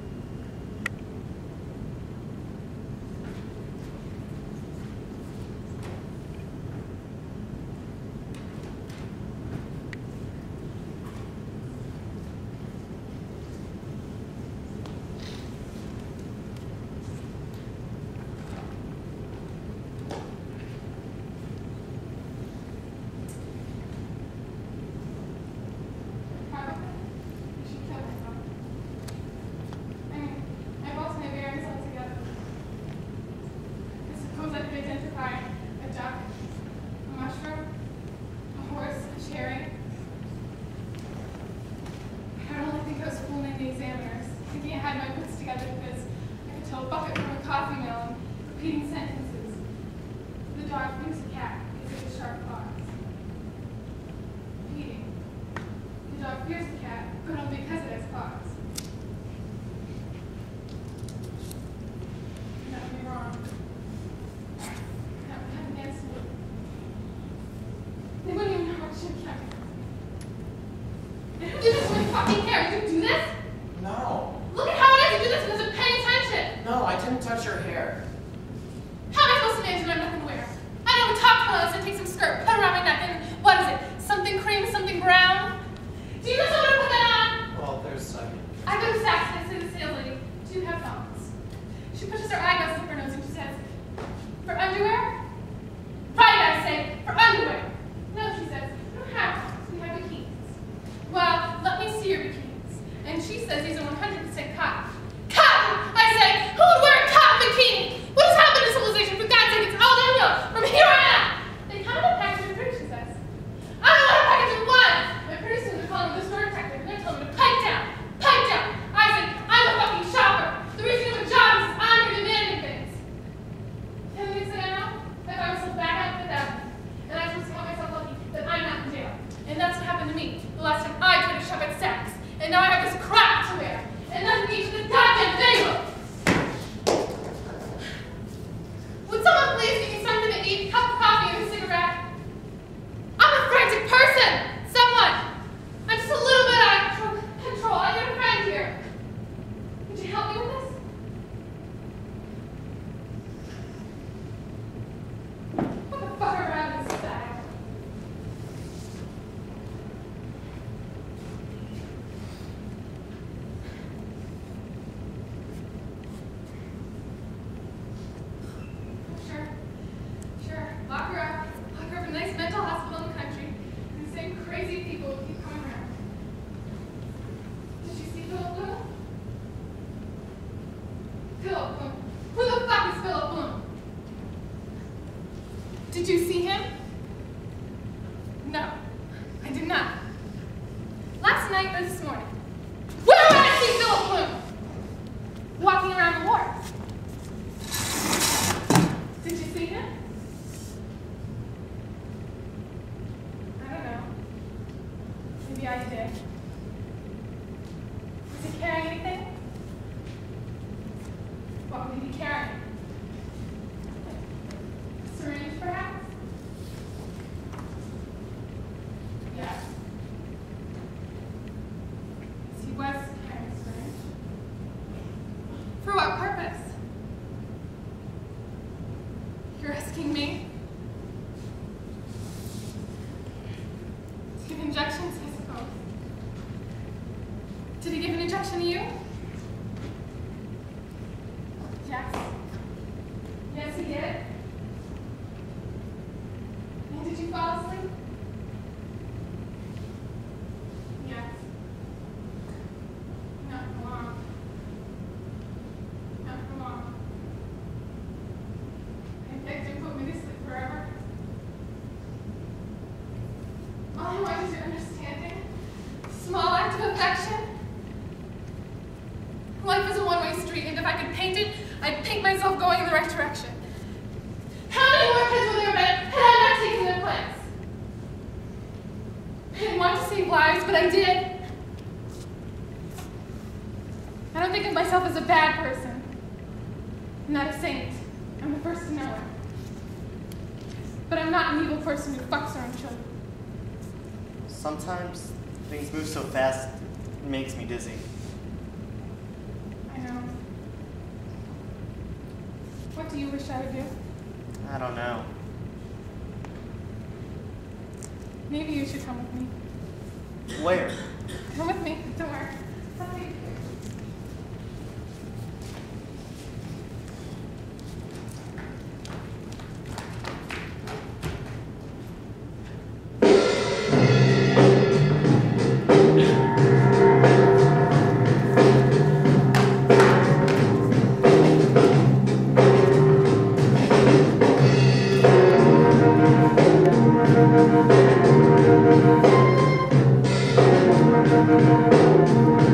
Probably. You should kill myself. I mean, I've lost my bearings altogether. I suppose I could identify a duck, a mushroom, a horse, a cherry. I don't only think I was fooling the examiners, thinking I had my wits together because I could tell a bucket from a coffee mill and repeating sentences. The dog thinks a cat because of his sharp claws. Repeating. The dog fears the cat, but only because it has claws. That would be wrong. That would have an answer. They wouldn't even know what should have kept. And who did this with fucking hair? Did you do this? No. Look at how it is. You do this because of paying attention. No, I didn't touch her hair. How am I supposed to manage when I have nothing to wear? I don't even talk about this and take some skirt, put it around my neck, and what is it? Something cream, something brown? Do you just want to put that on? Well, there's, I mean... I go to Saks and I say to the sales lady, do you have thongs? She pushes her eyeglasses up her nose and she says, for underwear? Right, I say, for underwear. No, she says, we don't have thongs, we have bikinis. Well, let she says he's a one hundred percent cotton. Cotton! I say, who would wear a cotton bikini? What has happened to civilization? For God's sake, it's all downhill from here on out. They come in a package of fruit, she says. I don't want a package of one! And pretty soon they're calling me the store detective and they're telling me to pipe down. Pipe down! I said, I'm a fucking shopper. The reason you have a job is I'm demanding things. And the next thing I know, I find myself back out with them. And I'm supposed to count myself lucky that I'm not in jail. And that's what happened to me the last time I tried to shop at Saks. And now I have this crap to wear. And nothing each of this goddamn thing. Would someone please give me something to eat, a cup of coffee, and a cigarette? I'm a frantic person! Someone! I'm just a little bit out of control. I need a friend here. Would you help me with this? What the fuck around this bag? Sure. Sure. Lock her up. Lock her up in a nice mental hospital in the country. And the same crazy people will keep coming around. Did you see Philip Bloom? Philip Bloom. Who the fuck is Philip Bloom? Did you see him? No, I did not. Last night or this morning. Where did I see Philip Bloom? Walking around the wharf. Did you see him? I don't know. Maybe I did. Was he carrying anything? What would he be carrying? A syringe, perhaps? Yes. He was carrying a syringe. For what purpose? You're asking me? To give injections, I suppose. Did he give an injection to you? Yes. Yes, he did. And did you fall asleep? Yes. Not for long. Not for long. In fact, it put me to sleep forever. All I want is your understanding. Small act of affection. Life is a one-way street, and if I could paint it, I'd paint myself going in the right direction. How many more kids would there have been had I not taken their place? I didn't want to save lives, but I did. I don't think of myself as a bad person. I'm not a saint. I'm the first to know it. But I'm not an evil person who fucks her own children. Sometimes things move so fast, it makes me dizzy. I know. What do you wish I would do? I don't know. Maybe you should come with me. Where? Come with me. Don't worry. I'll take you. Thank you.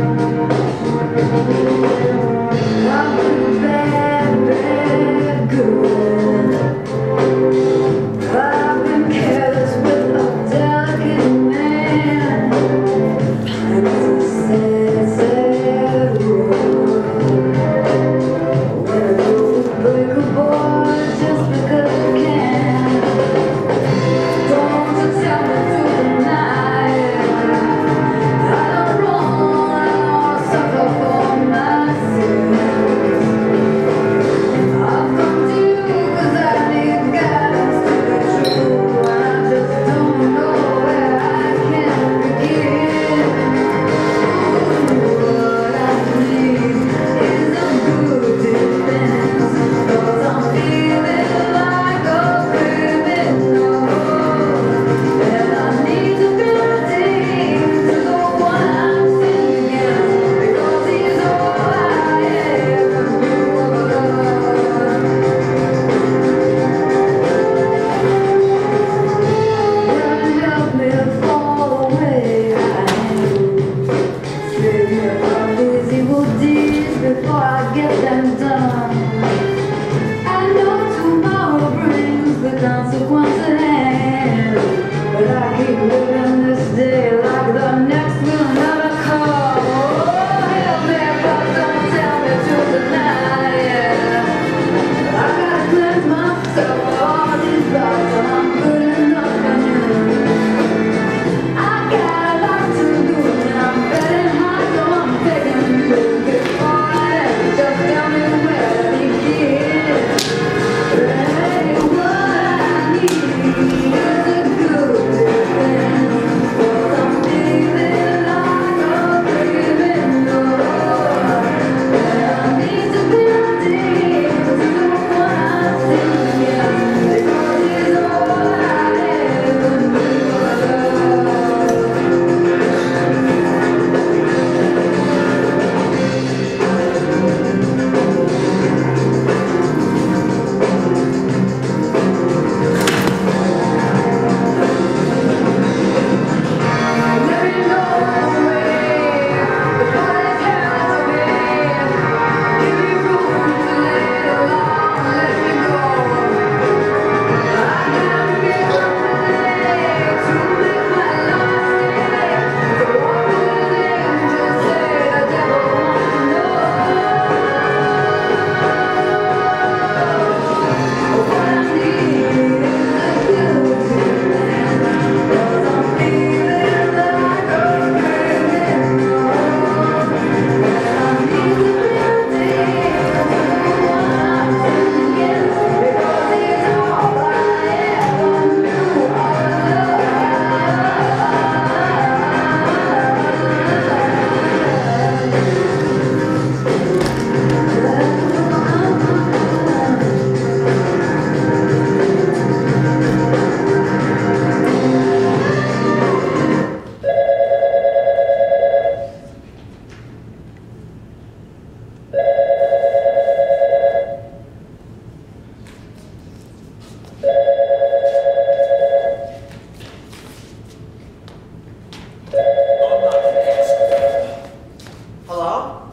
Hello?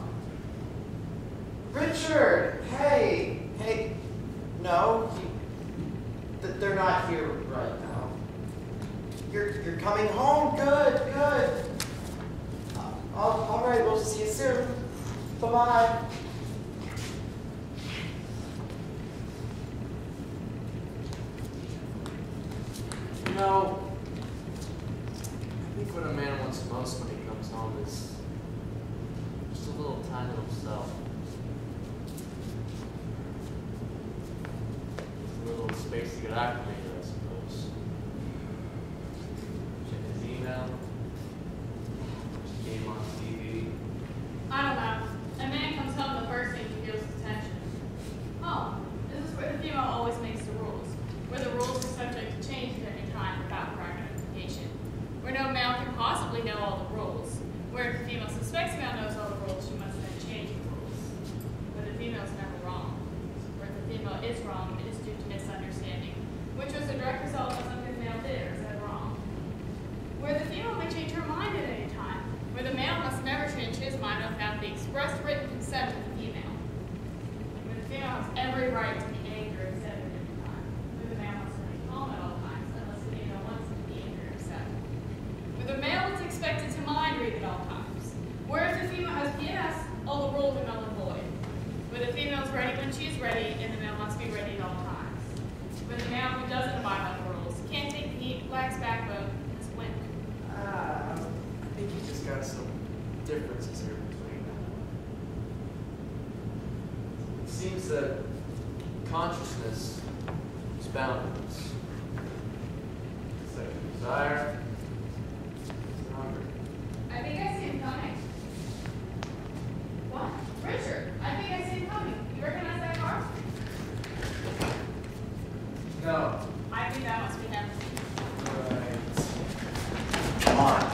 Richard! Hey! Hey! No, you, th they're not here right now. You're, you're coming home? Good, good. Uh, all, all right, we'll see you soon. Bye-bye. You know, I think what a man wants most when he comes home is just a little time to himself. A little space to get acclimated, I suppose. Check his email, watch a game on T V. I don't know. A man comes home, the first thing he feels is tension. Home. This is where the female always makes the rules. Where the rules are subject to change at any time without prior notification. Where no male can possibly know all the rules. Where if the female suspects the male knows all the rules, she must then change the rules. Where the female is never wrong. Where if the female is wrong, it is due to misunderstanding, which was a direct result of something the male did or said wrong. Where the female may change her mind at any time. Where the male must never change his mind without the express written consent of the female. Where the female has every right to be angry or upset at any time. Where the male must remain calm at all times unless the female wants to be angry or upset. Where the male is expected to mind read at all times. Where if the female has P M S, all the rules are null and void. Where the female is ready when she is ready and the male must be ready at all times. Where the male who doesn't abide by the rules can't take the heat, lacks backbone, and is wimp. Ah, I think you just got some differences here between them. It seems that consciousness is boundless. Sexual desire is hunger. I think I see him coming. What? Richard, I think I see him coming. You recognize that car? No. I think that must be him. Right. Come on.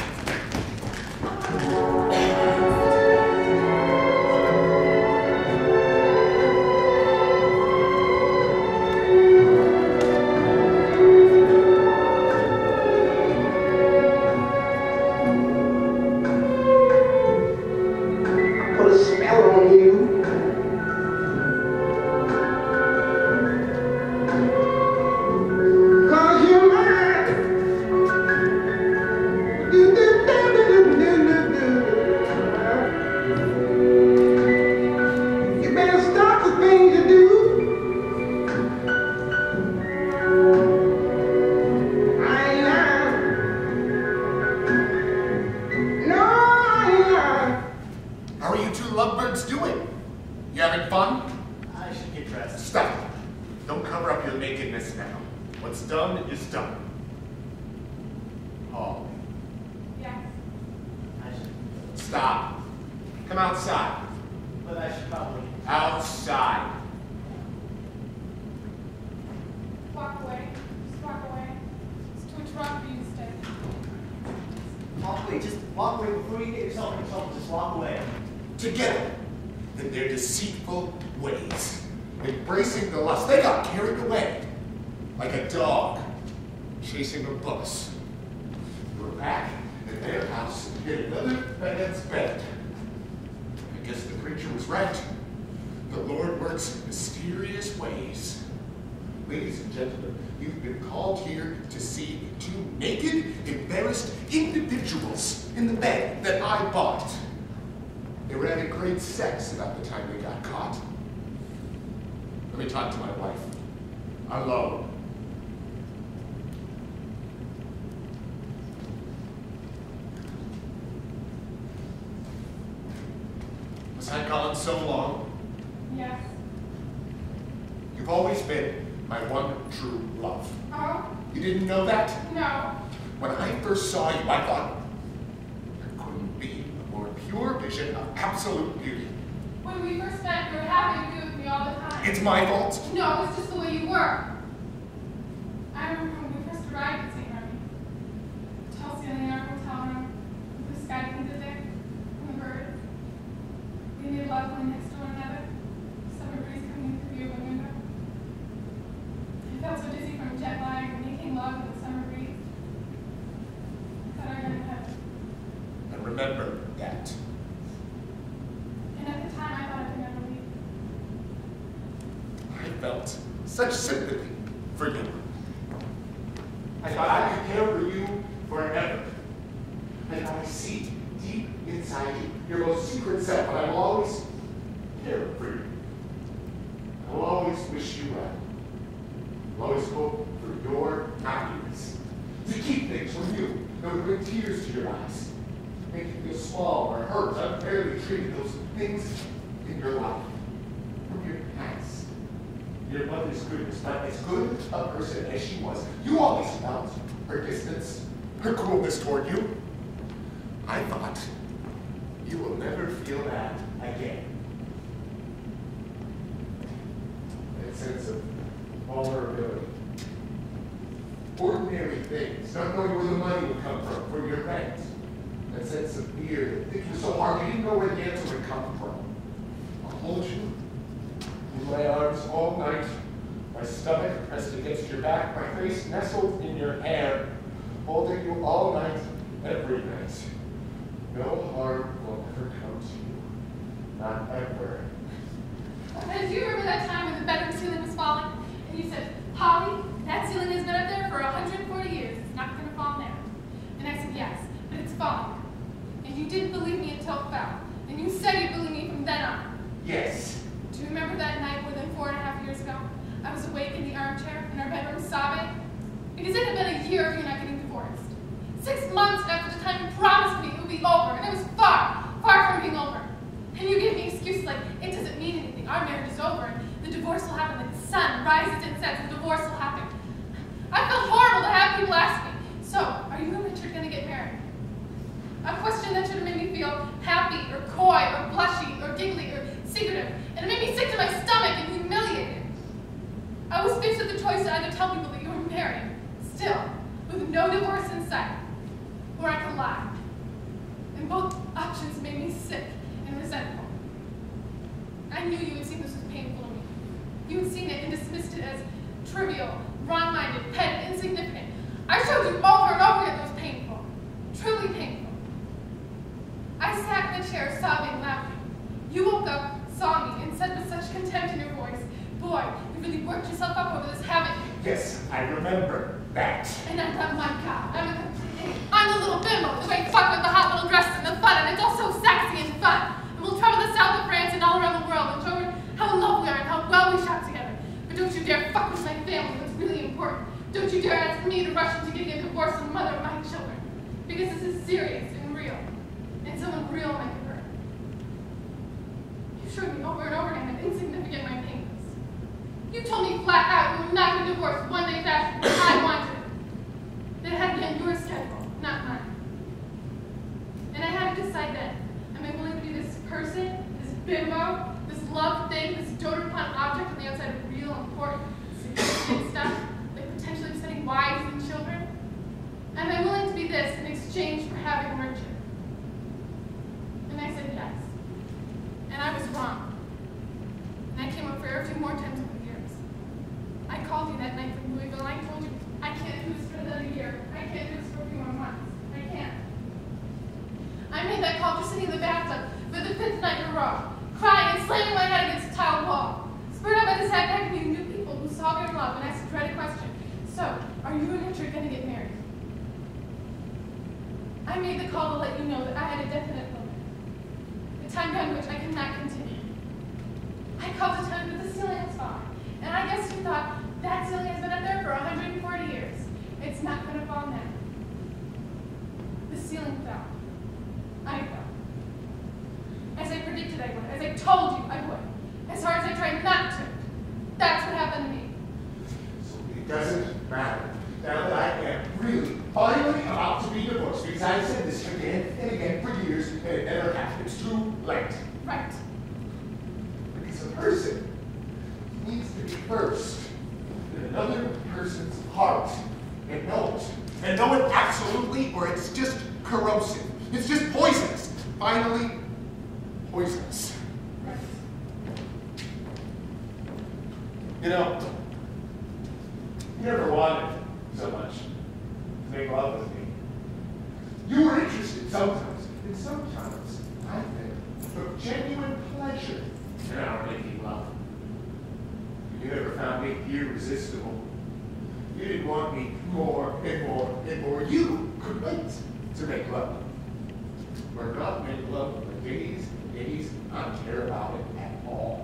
Put a spell on you. Cause you're mine. Do, do, do, do, do, do, do. You better stop the things you do. I ain't lying. No, I ain't lying. How are you two lovebirds doing? You having fun? I should get dressed. Stop. Don't cover up your nakedness now. What's done is done. Oh, Yes. I should, stop. Come outside. but I should probably. Outside. Walk away. Just walk away. It's too much wrong for you to stay. Walk away. Just walk away before you get yourself in trouble. Just walk away. Together in their deceitful ways, embracing the lust. They got carried away like a dog chasing a bus. We're back in their house and hit another man's bed. I guess the preacher was right. The Lord works in mysterious ways. Ladies and gentlemen, you've been called here to see two naked, embarrassed individuals in the bed that I bought. They were having great sex about the time they got caught. Let me talk to my wife. Alone. Was I gone so long? Yes. You've always been my one true love. Oh? You didn't know that? No. When I first saw you, I thought there couldn't be a more pure vision of absolute beauty. When we first met, you were happy to be with me all the time. It's my fault. No, it's just the way you were. I remember when we first arrived at Saint Remy. Chelsea in our hotel room, with the sky painted there, and the birds. We made love lying next to one another, summer breeze coming in through your window. I felt so dizzy from jet lag and making love with the summer breeze. I thought I was going to have such sympathy for you. I thought I could care for you forever. And I see deep inside you your most secret self, and I will always care for you. I will always wish you well. I will always hope for your happiness. To keep things from you that would bring tears to your eyes, make you feel small or hurt, unfairly treated, those things in your life, from your past, your mother's goodness. But as good a person as she was, you always felt her distance, her coolness toward you. I thought, you will never feel that again. That sense of vulnerability. Ordinary things, not knowing where the money would come from for your rent. That sense of fear, that it was so hard, you didn't know where the answer would come from. I'll hold you in my arms all night, my stomach pressed against your back, my face nestled in your hair, holding you all night, every night. No harm will ever come to you. Not ever. Okay, do you remember that time when the bedroom ceiling was falling? And you said, Holly, that ceiling has been up there for one hundred forty years. It's not going to fall now. And I said, yes, but it's falling. And you didn't believe me until it fell. And you said you'd believe me from then on. Yes. Do you remember that night more than four and a half years ago? I was awake in the armchair in our bedroom sobbing because it had been a year of you not getting divorced. Six months after the time you promised me it would be over, and it was far, far from being over. And you gave me excuses like, it doesn't mean anything, our marriage is over, and the divorce will happen, like the sun rises and sets, the divorce will happen. I felt horrible to have people ask me, so, are you and Richard going to get married? A question that should have made me feel happy, or coy, or blushy, or giggly, or secretive, and it made me sick to my stomach and humiliated. I was faced with the choice to either tell people that you were married, still, with no divorce in sight, or I could lie. And both options made me sick and resentful. I knew you had seen this as painful to me. You had seen it and dismissed it as trivial, wrong-minded, petty, insignificant. I showed you over and over again that it was painful, truly painful. I sat in the chair sobbing loudly. You woke up, saw me, and said with such contempt in your voice, boy, you really worked yourself up over this, haven't you? Yes, I remember that. And I thought, my God, I'm a I'm the little bimbo, the great fuck with the hot little dress and the fun, and it's all so sexy and fun. And we'll travel the south of France and all around the world and show her how in love we are and how well we shop together. But don't you dare fuck with my family, that's really important. Don't you dare ask me to rush into getting a divorce from the mother of my children. Because this is serious and real. And someone real might be hurt. You showed me over and over again how insignificant my pain was. You told me flat out you would not get divorced one day faster than I wanted it. That had been your schedule, not mine. And I had to decide then, am I willing to be this person, this bimbo, this love thing, this doted upon object on the outside of real, important, significant stuff, like potentially upsetting wives and children? Am I willing to be this in exchange for having Richard? And I said yes. And I was wrong. And I came up for air a few more times over the years. I called you that night from Louisville, and I told you, I can't do this for another year. I can't do this for a few more months. I can't. I made that call just sitting in the bathtub for the fifth night in a row, crying and slamming my head against a tiled wall. Spurred on by the sad fact of meeting new people who saw their love and asked a dreaded question. So, are you and Richard going to get married? I made the call to let you know that I had a definite limit. The time beyond which I cannot continue. I called to tell you that the ceiling was falling. And I guess you thought, that ceiling has been up there for one hundred forty years. It's not going to fall now. The ceiling fell. I fell. As I predicted I would. As I told you I would. As hard as I tried not to. That's what happened to me. So it doesn't matter. Now that I am really, finally about to be divorced, because I've said this again and again for years, and it never happened. It's too late. Right. Because a person needs to be first in another person's heart and know it. And know it absolutely, or it's just corrosive. It's just poisonous. Finally, poisonous. Right. You know, you never wanted so much to make love with me. You were interested sometimes, and sometimes I think took genuine pleasure in our making love. You never found me irresistible. You didn't want me more and more and more. You could wait to make love. Or not make love for days and days, not care about it at all.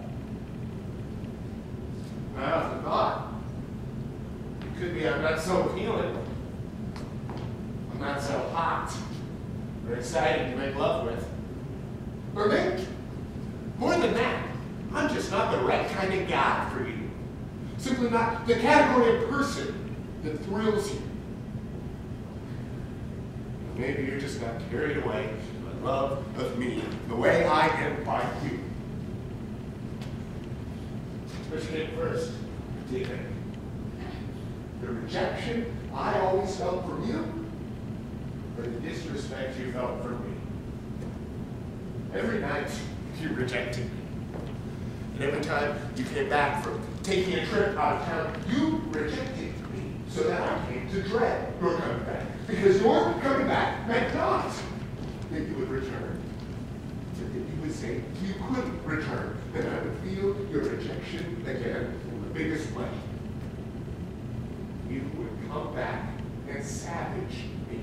I often thought, it could be I'm not so appealing. I'm not so hot or exciting to make love with. Or maybe, more than that, I'm just not the right kind of guy for you. Simply not the category of person that thrills you. Or maybe you're just not carried away by love of me the way I am by you. Which came first, do you think? The rejection I always felt from you, or the disrespect you felt from me? Every night you rejected me. And every time you came back from taking a trip out of town, you rejected me. So that I came to dread your coming back. Because your coming back meant not that you would return. But that you would say you couldn't return. Then I would feel your rejection again in the biggest way. You would come back and savage me.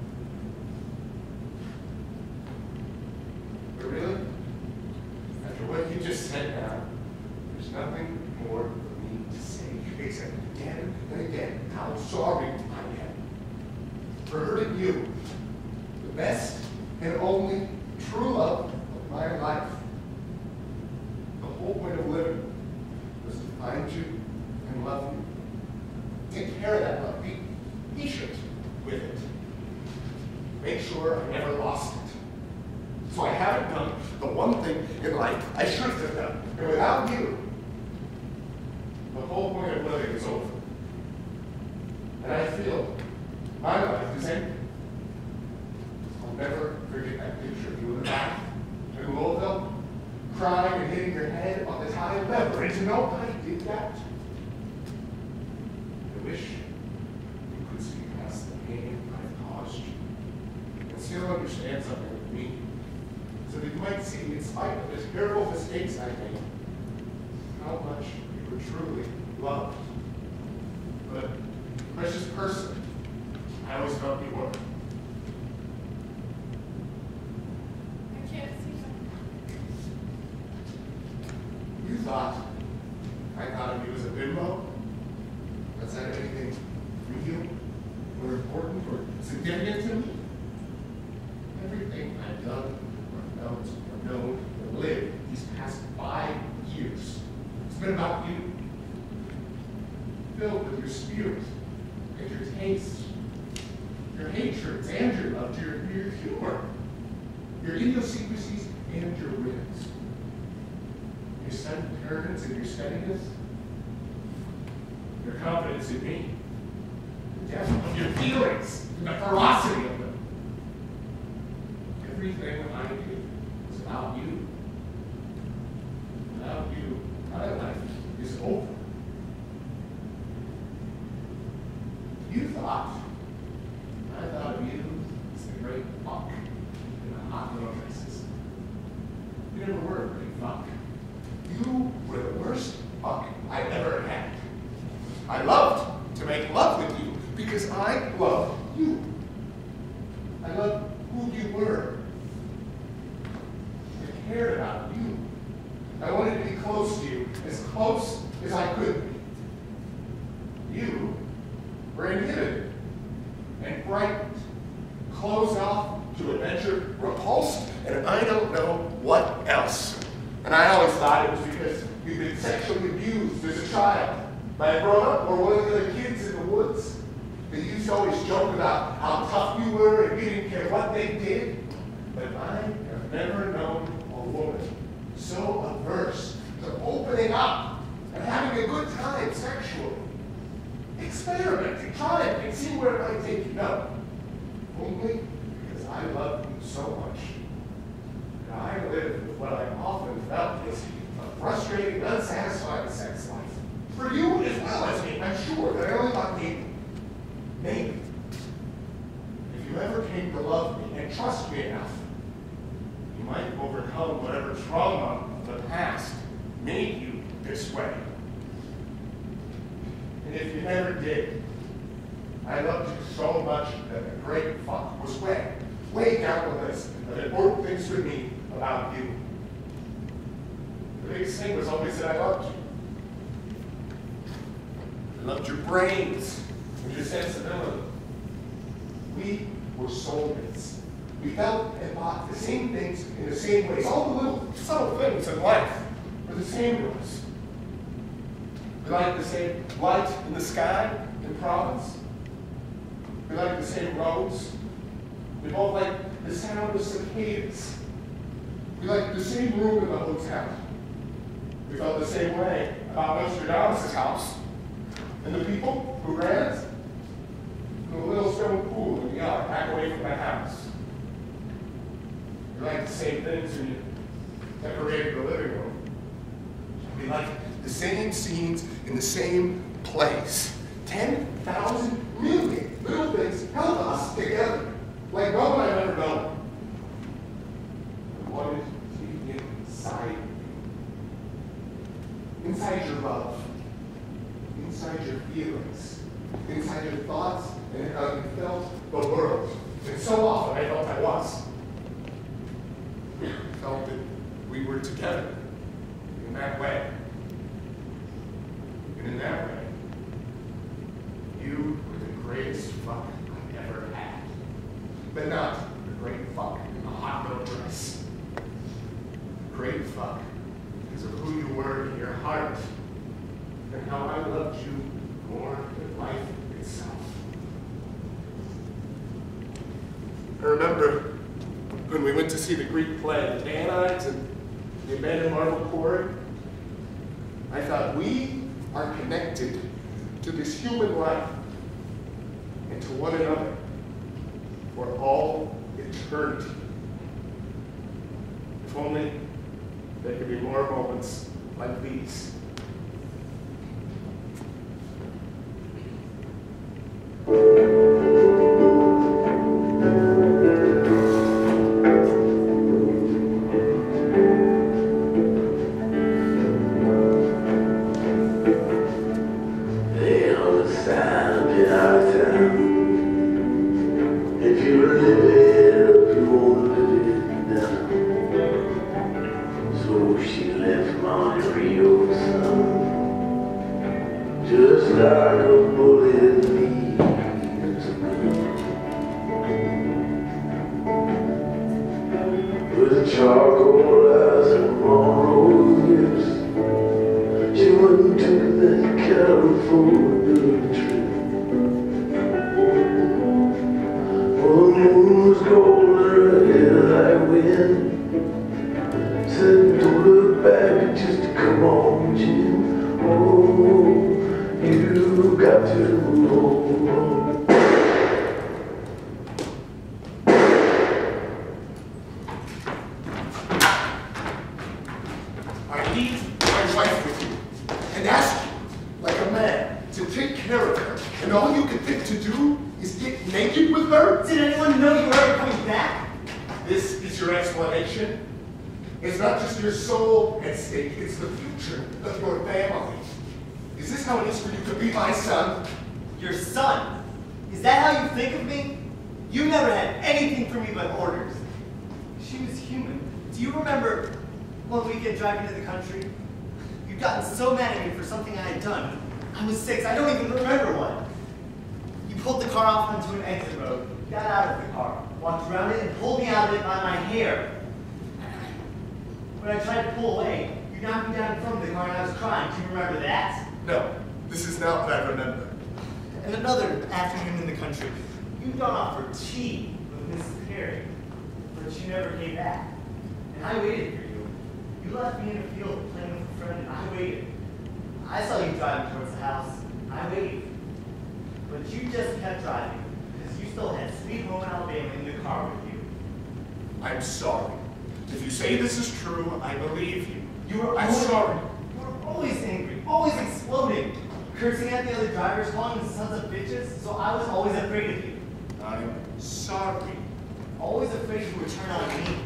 But really, after what you just said now, there's nothing more for me to say, except again and again how sorry I am for hurting you, the best and only true love of my life. The whole point of living was to find you and love you. Take care of that love. Be patient with it. Make sure I never lost it. So I haven't done the one thing in life I should have done. And without you, the whole point of living is over. And I feel my life is empty. I'll never forget that picture of you in the back in Louisville, crying and hitting your head on the tile lever. And you know I did that. I wish you could see past the pain I've caused you and still understand something with me. So that you might see, in spite of the terrible mistakes I made, how much you were truly loved. But, precious person, I always felt you were. I can't see them. You thought I thought of you as a bimbo? Was that anything real or important or significant to me? Everything I've done or felt or known or lived these past five years, it's been about you. Filled with your spirit and your taste, your hatreds and your love, your, your humor, your idiosyncrasies and your wits, your sudden turns and your steadiness, your confidence in me, the depth of your feelings, and the ferocity of them. Everything I did was about you. Without you, my life is over. You thought, I thought of you as the great fuck in the hot romances. You never were a great fuck. You were the worst fuck I ever had. I loved to make love with you because I loved you. I loved who you were. I cared about you. I wanted to be close to you, as close as I could be. You were inhibited and frightened, closed off to adventure, repulsed, and I don't know what else. And I always thought it was because you'd been sexually abused as a child by a grown-up or one of the other kids in the woods. They used to always joke about how tough you were and you didn't care what they did. But I have never known a woman so averse to opening up and having a good time sexually. Experimenting, trying, and see where it might take you. No. Only because I love you so much. And I live with what I often felt was a frustrating, unsatisfying sex life. For you as well as me, I'm sure that I only thought maybe, maybe, if you ever came to love me and trust me enough, you might overcome whatever trauma of the past made you this way. if you never did, I loved you so much that a great fuck was way, way down the list of important things to me about you. The biggest thing was always that I loved you. I loved your brains and your sensibility. We were soulmates. We felt and thought the same things in the same ways. All the little subtle things in life were the same to us. We liked the same light in the sky in Province. We liked the same roads. We both liked the sound of cicadas. We liked the same room in the hotel. We felt the same way about Nostradamus' house and the people who ran it, and the little stone pool in the yard back away from the house. We liked the same things when you decorated the living room. We liked the same scenes in the same place. ten thousand million little things held us together like no one I've ever known. I wanted to be inside you. Inside your love. Inside your feelings. Inside your thoughts and how you felt the world. And so often I felt I was. I felt that we were together in that way. And in that way, you were the greatest fuck I've ever had. But not the great fuck in a hot little dress. The great fuck because of who you were in your heart and how I loved you more than life itself. I remember when we went to see the Greek play, the Danaans and the abandoned marble quarry, I thought we are connected to this human life and to one another for all eternity. If only there could be more moments like these. I'm sorry. If you say this is true, I believe you. You were I'm always, sorry. You were always angry, always exploding, cursing at the other drivers, calling them sons of bitches, so I was always afraid of you. I'm sorry. Always afraid you would turn on me.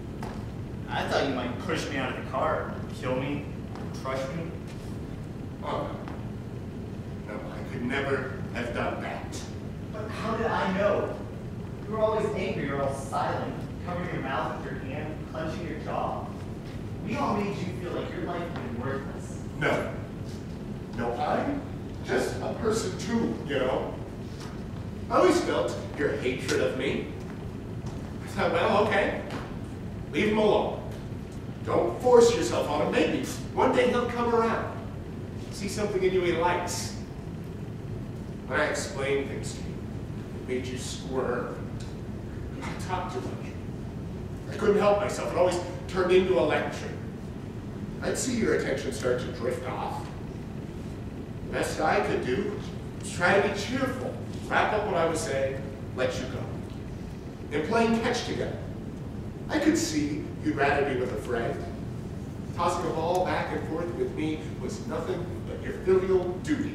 I thought you might push me out of the car, kill me, crush me. Oh, no. No, I could never have done that. But how did I know? You were always angry or all silent, covering your mouth with your hand, clenching your jaw. We all made you feel like your life had been worthless. No. No, I'm just a person too, you know. I always felt your hatred of me. I thought, well, okay, leave him alone. Don't force yourself on him. Maybe one day he'll come around. See something in you he likes. When I explained things to you, it made you squirm. I talked too much. I couldn't help myself. It always turned into a lecture. I'd see your attention start to drift off. The best I could do was try to be cheerful, wrap up what I was saying, let you go. In playing catch together, I could see you'd rather be with a friend. Tossing a ball back and forth with me was nothing but your filial duty.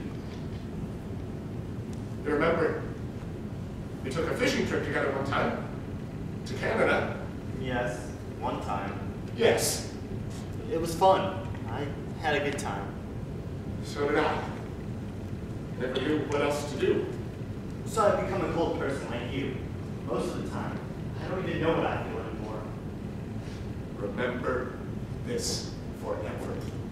You remember, we took a fishing trip together one time to Canada. Yes, one time. Yes. It was fun. I had a good time. So did I. Never knew what else to do. So I've become a cold person like you. Most of the time, I don't even know what I feel anymore. Remember this forever.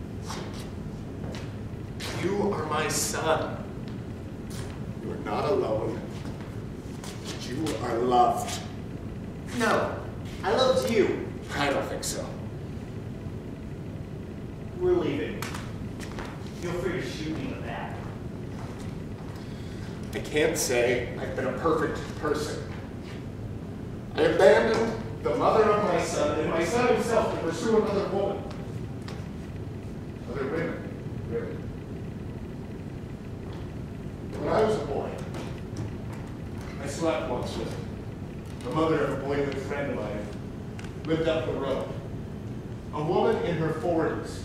You are my son. You are not alone. You are loved. No, I loved you. I don't think so. We're leaving. Feel free to shoot me in the back. I can't say I've been a perfect person. I abandoned the mother of my son and my son himself to pursue another woman. Other women, really. When I was a boy, I slept once with the mother of a boyhood friend of mine who lived up the road. A woman in her forties.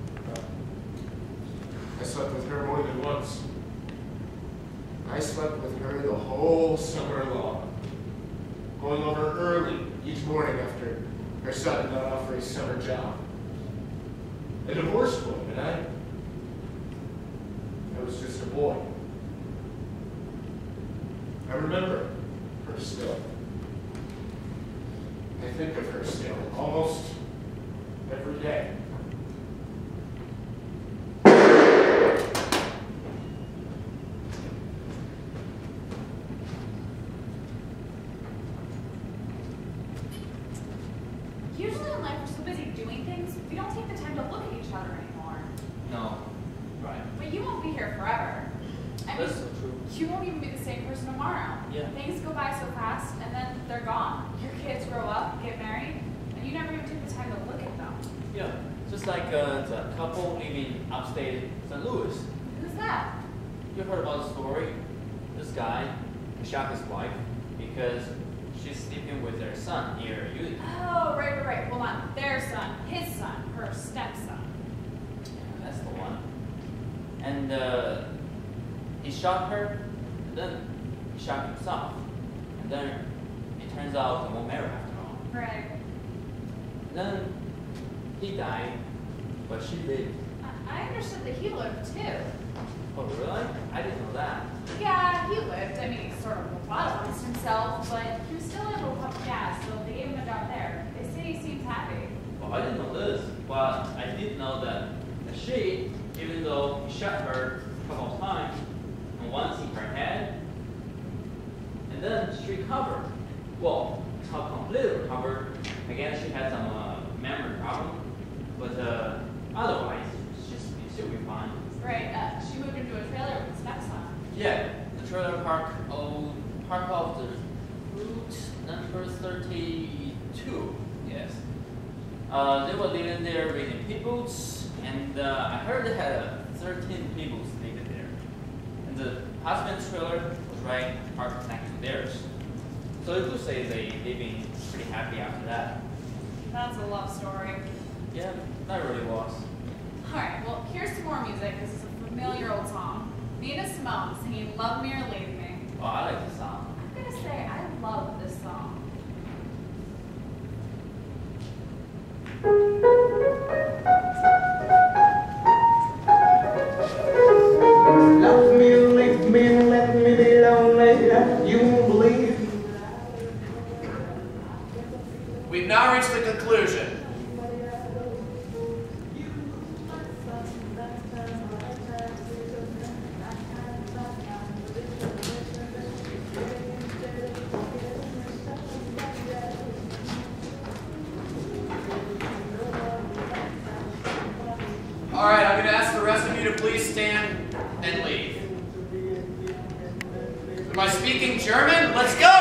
I slept with her more than once. I slept with her the whole summer long, going over early each morning after her son got off for his summer job. A divorced woman, and I, I was just a boy. I remember her still. I think of her still, almost every day. Usually in life, we're so busy doing things, we don't take the time to look at each other anymore. No. Right. But you won't be here forever. I mean, That's so true. you won't even be the same person tomorrow. Yeah. Things go by so fast, and then they're gone. Your kids grow up, get married, and you never even take the time to look at them. Yeah. Just like uh, the couple living upstate Saint Louis. Who's that? You heard about the story? This guy shot his wife because she's sleeping with their son near a unit. Oh, right, right, right. Well, not their son, his son, her stepson. Yeah, that's the one. And uh, he shot her, and then he shot himself. And then it turns out they won't marry after all. Right. And then he died, but she lived. I, I understood that he lived too. Oh, really? I didn't know that. Yeah, he lived. I mean, he sort of lobotomized himself, but he was still able to pump gas, so they gave him a job there. They say he seems happy. Well, I didn't know this, but I did know that she, even though he shot her a couple of times, and once in her head, and then she recovered. Well, not completely recovered. Again, she had some uh, memory problem, but uh, otherwise, she's she'll be fine. Right, uh, she moved into a trailer with his stepson. Yeah, the trailer park, oh, park of the route number thirty-two, yes. Uh, they were living there reading peoples, and uh, I heard they had uh, thirteen people living there. And the husband's trailer was right parked next to theirs. So you could say they living pretty happy after that. That's a love story. Yeah, that really was. Alright, well, here's some more music. This is a familiar old song. Nina Simone singing Love Me or Leave Me. Oh, I like the song. I'm gonna say I love this song. Love me or leave We've now reached the conclusion. All right, I'm going to ask the rest of you to please stand and leave. Am I speaking German? Let's go!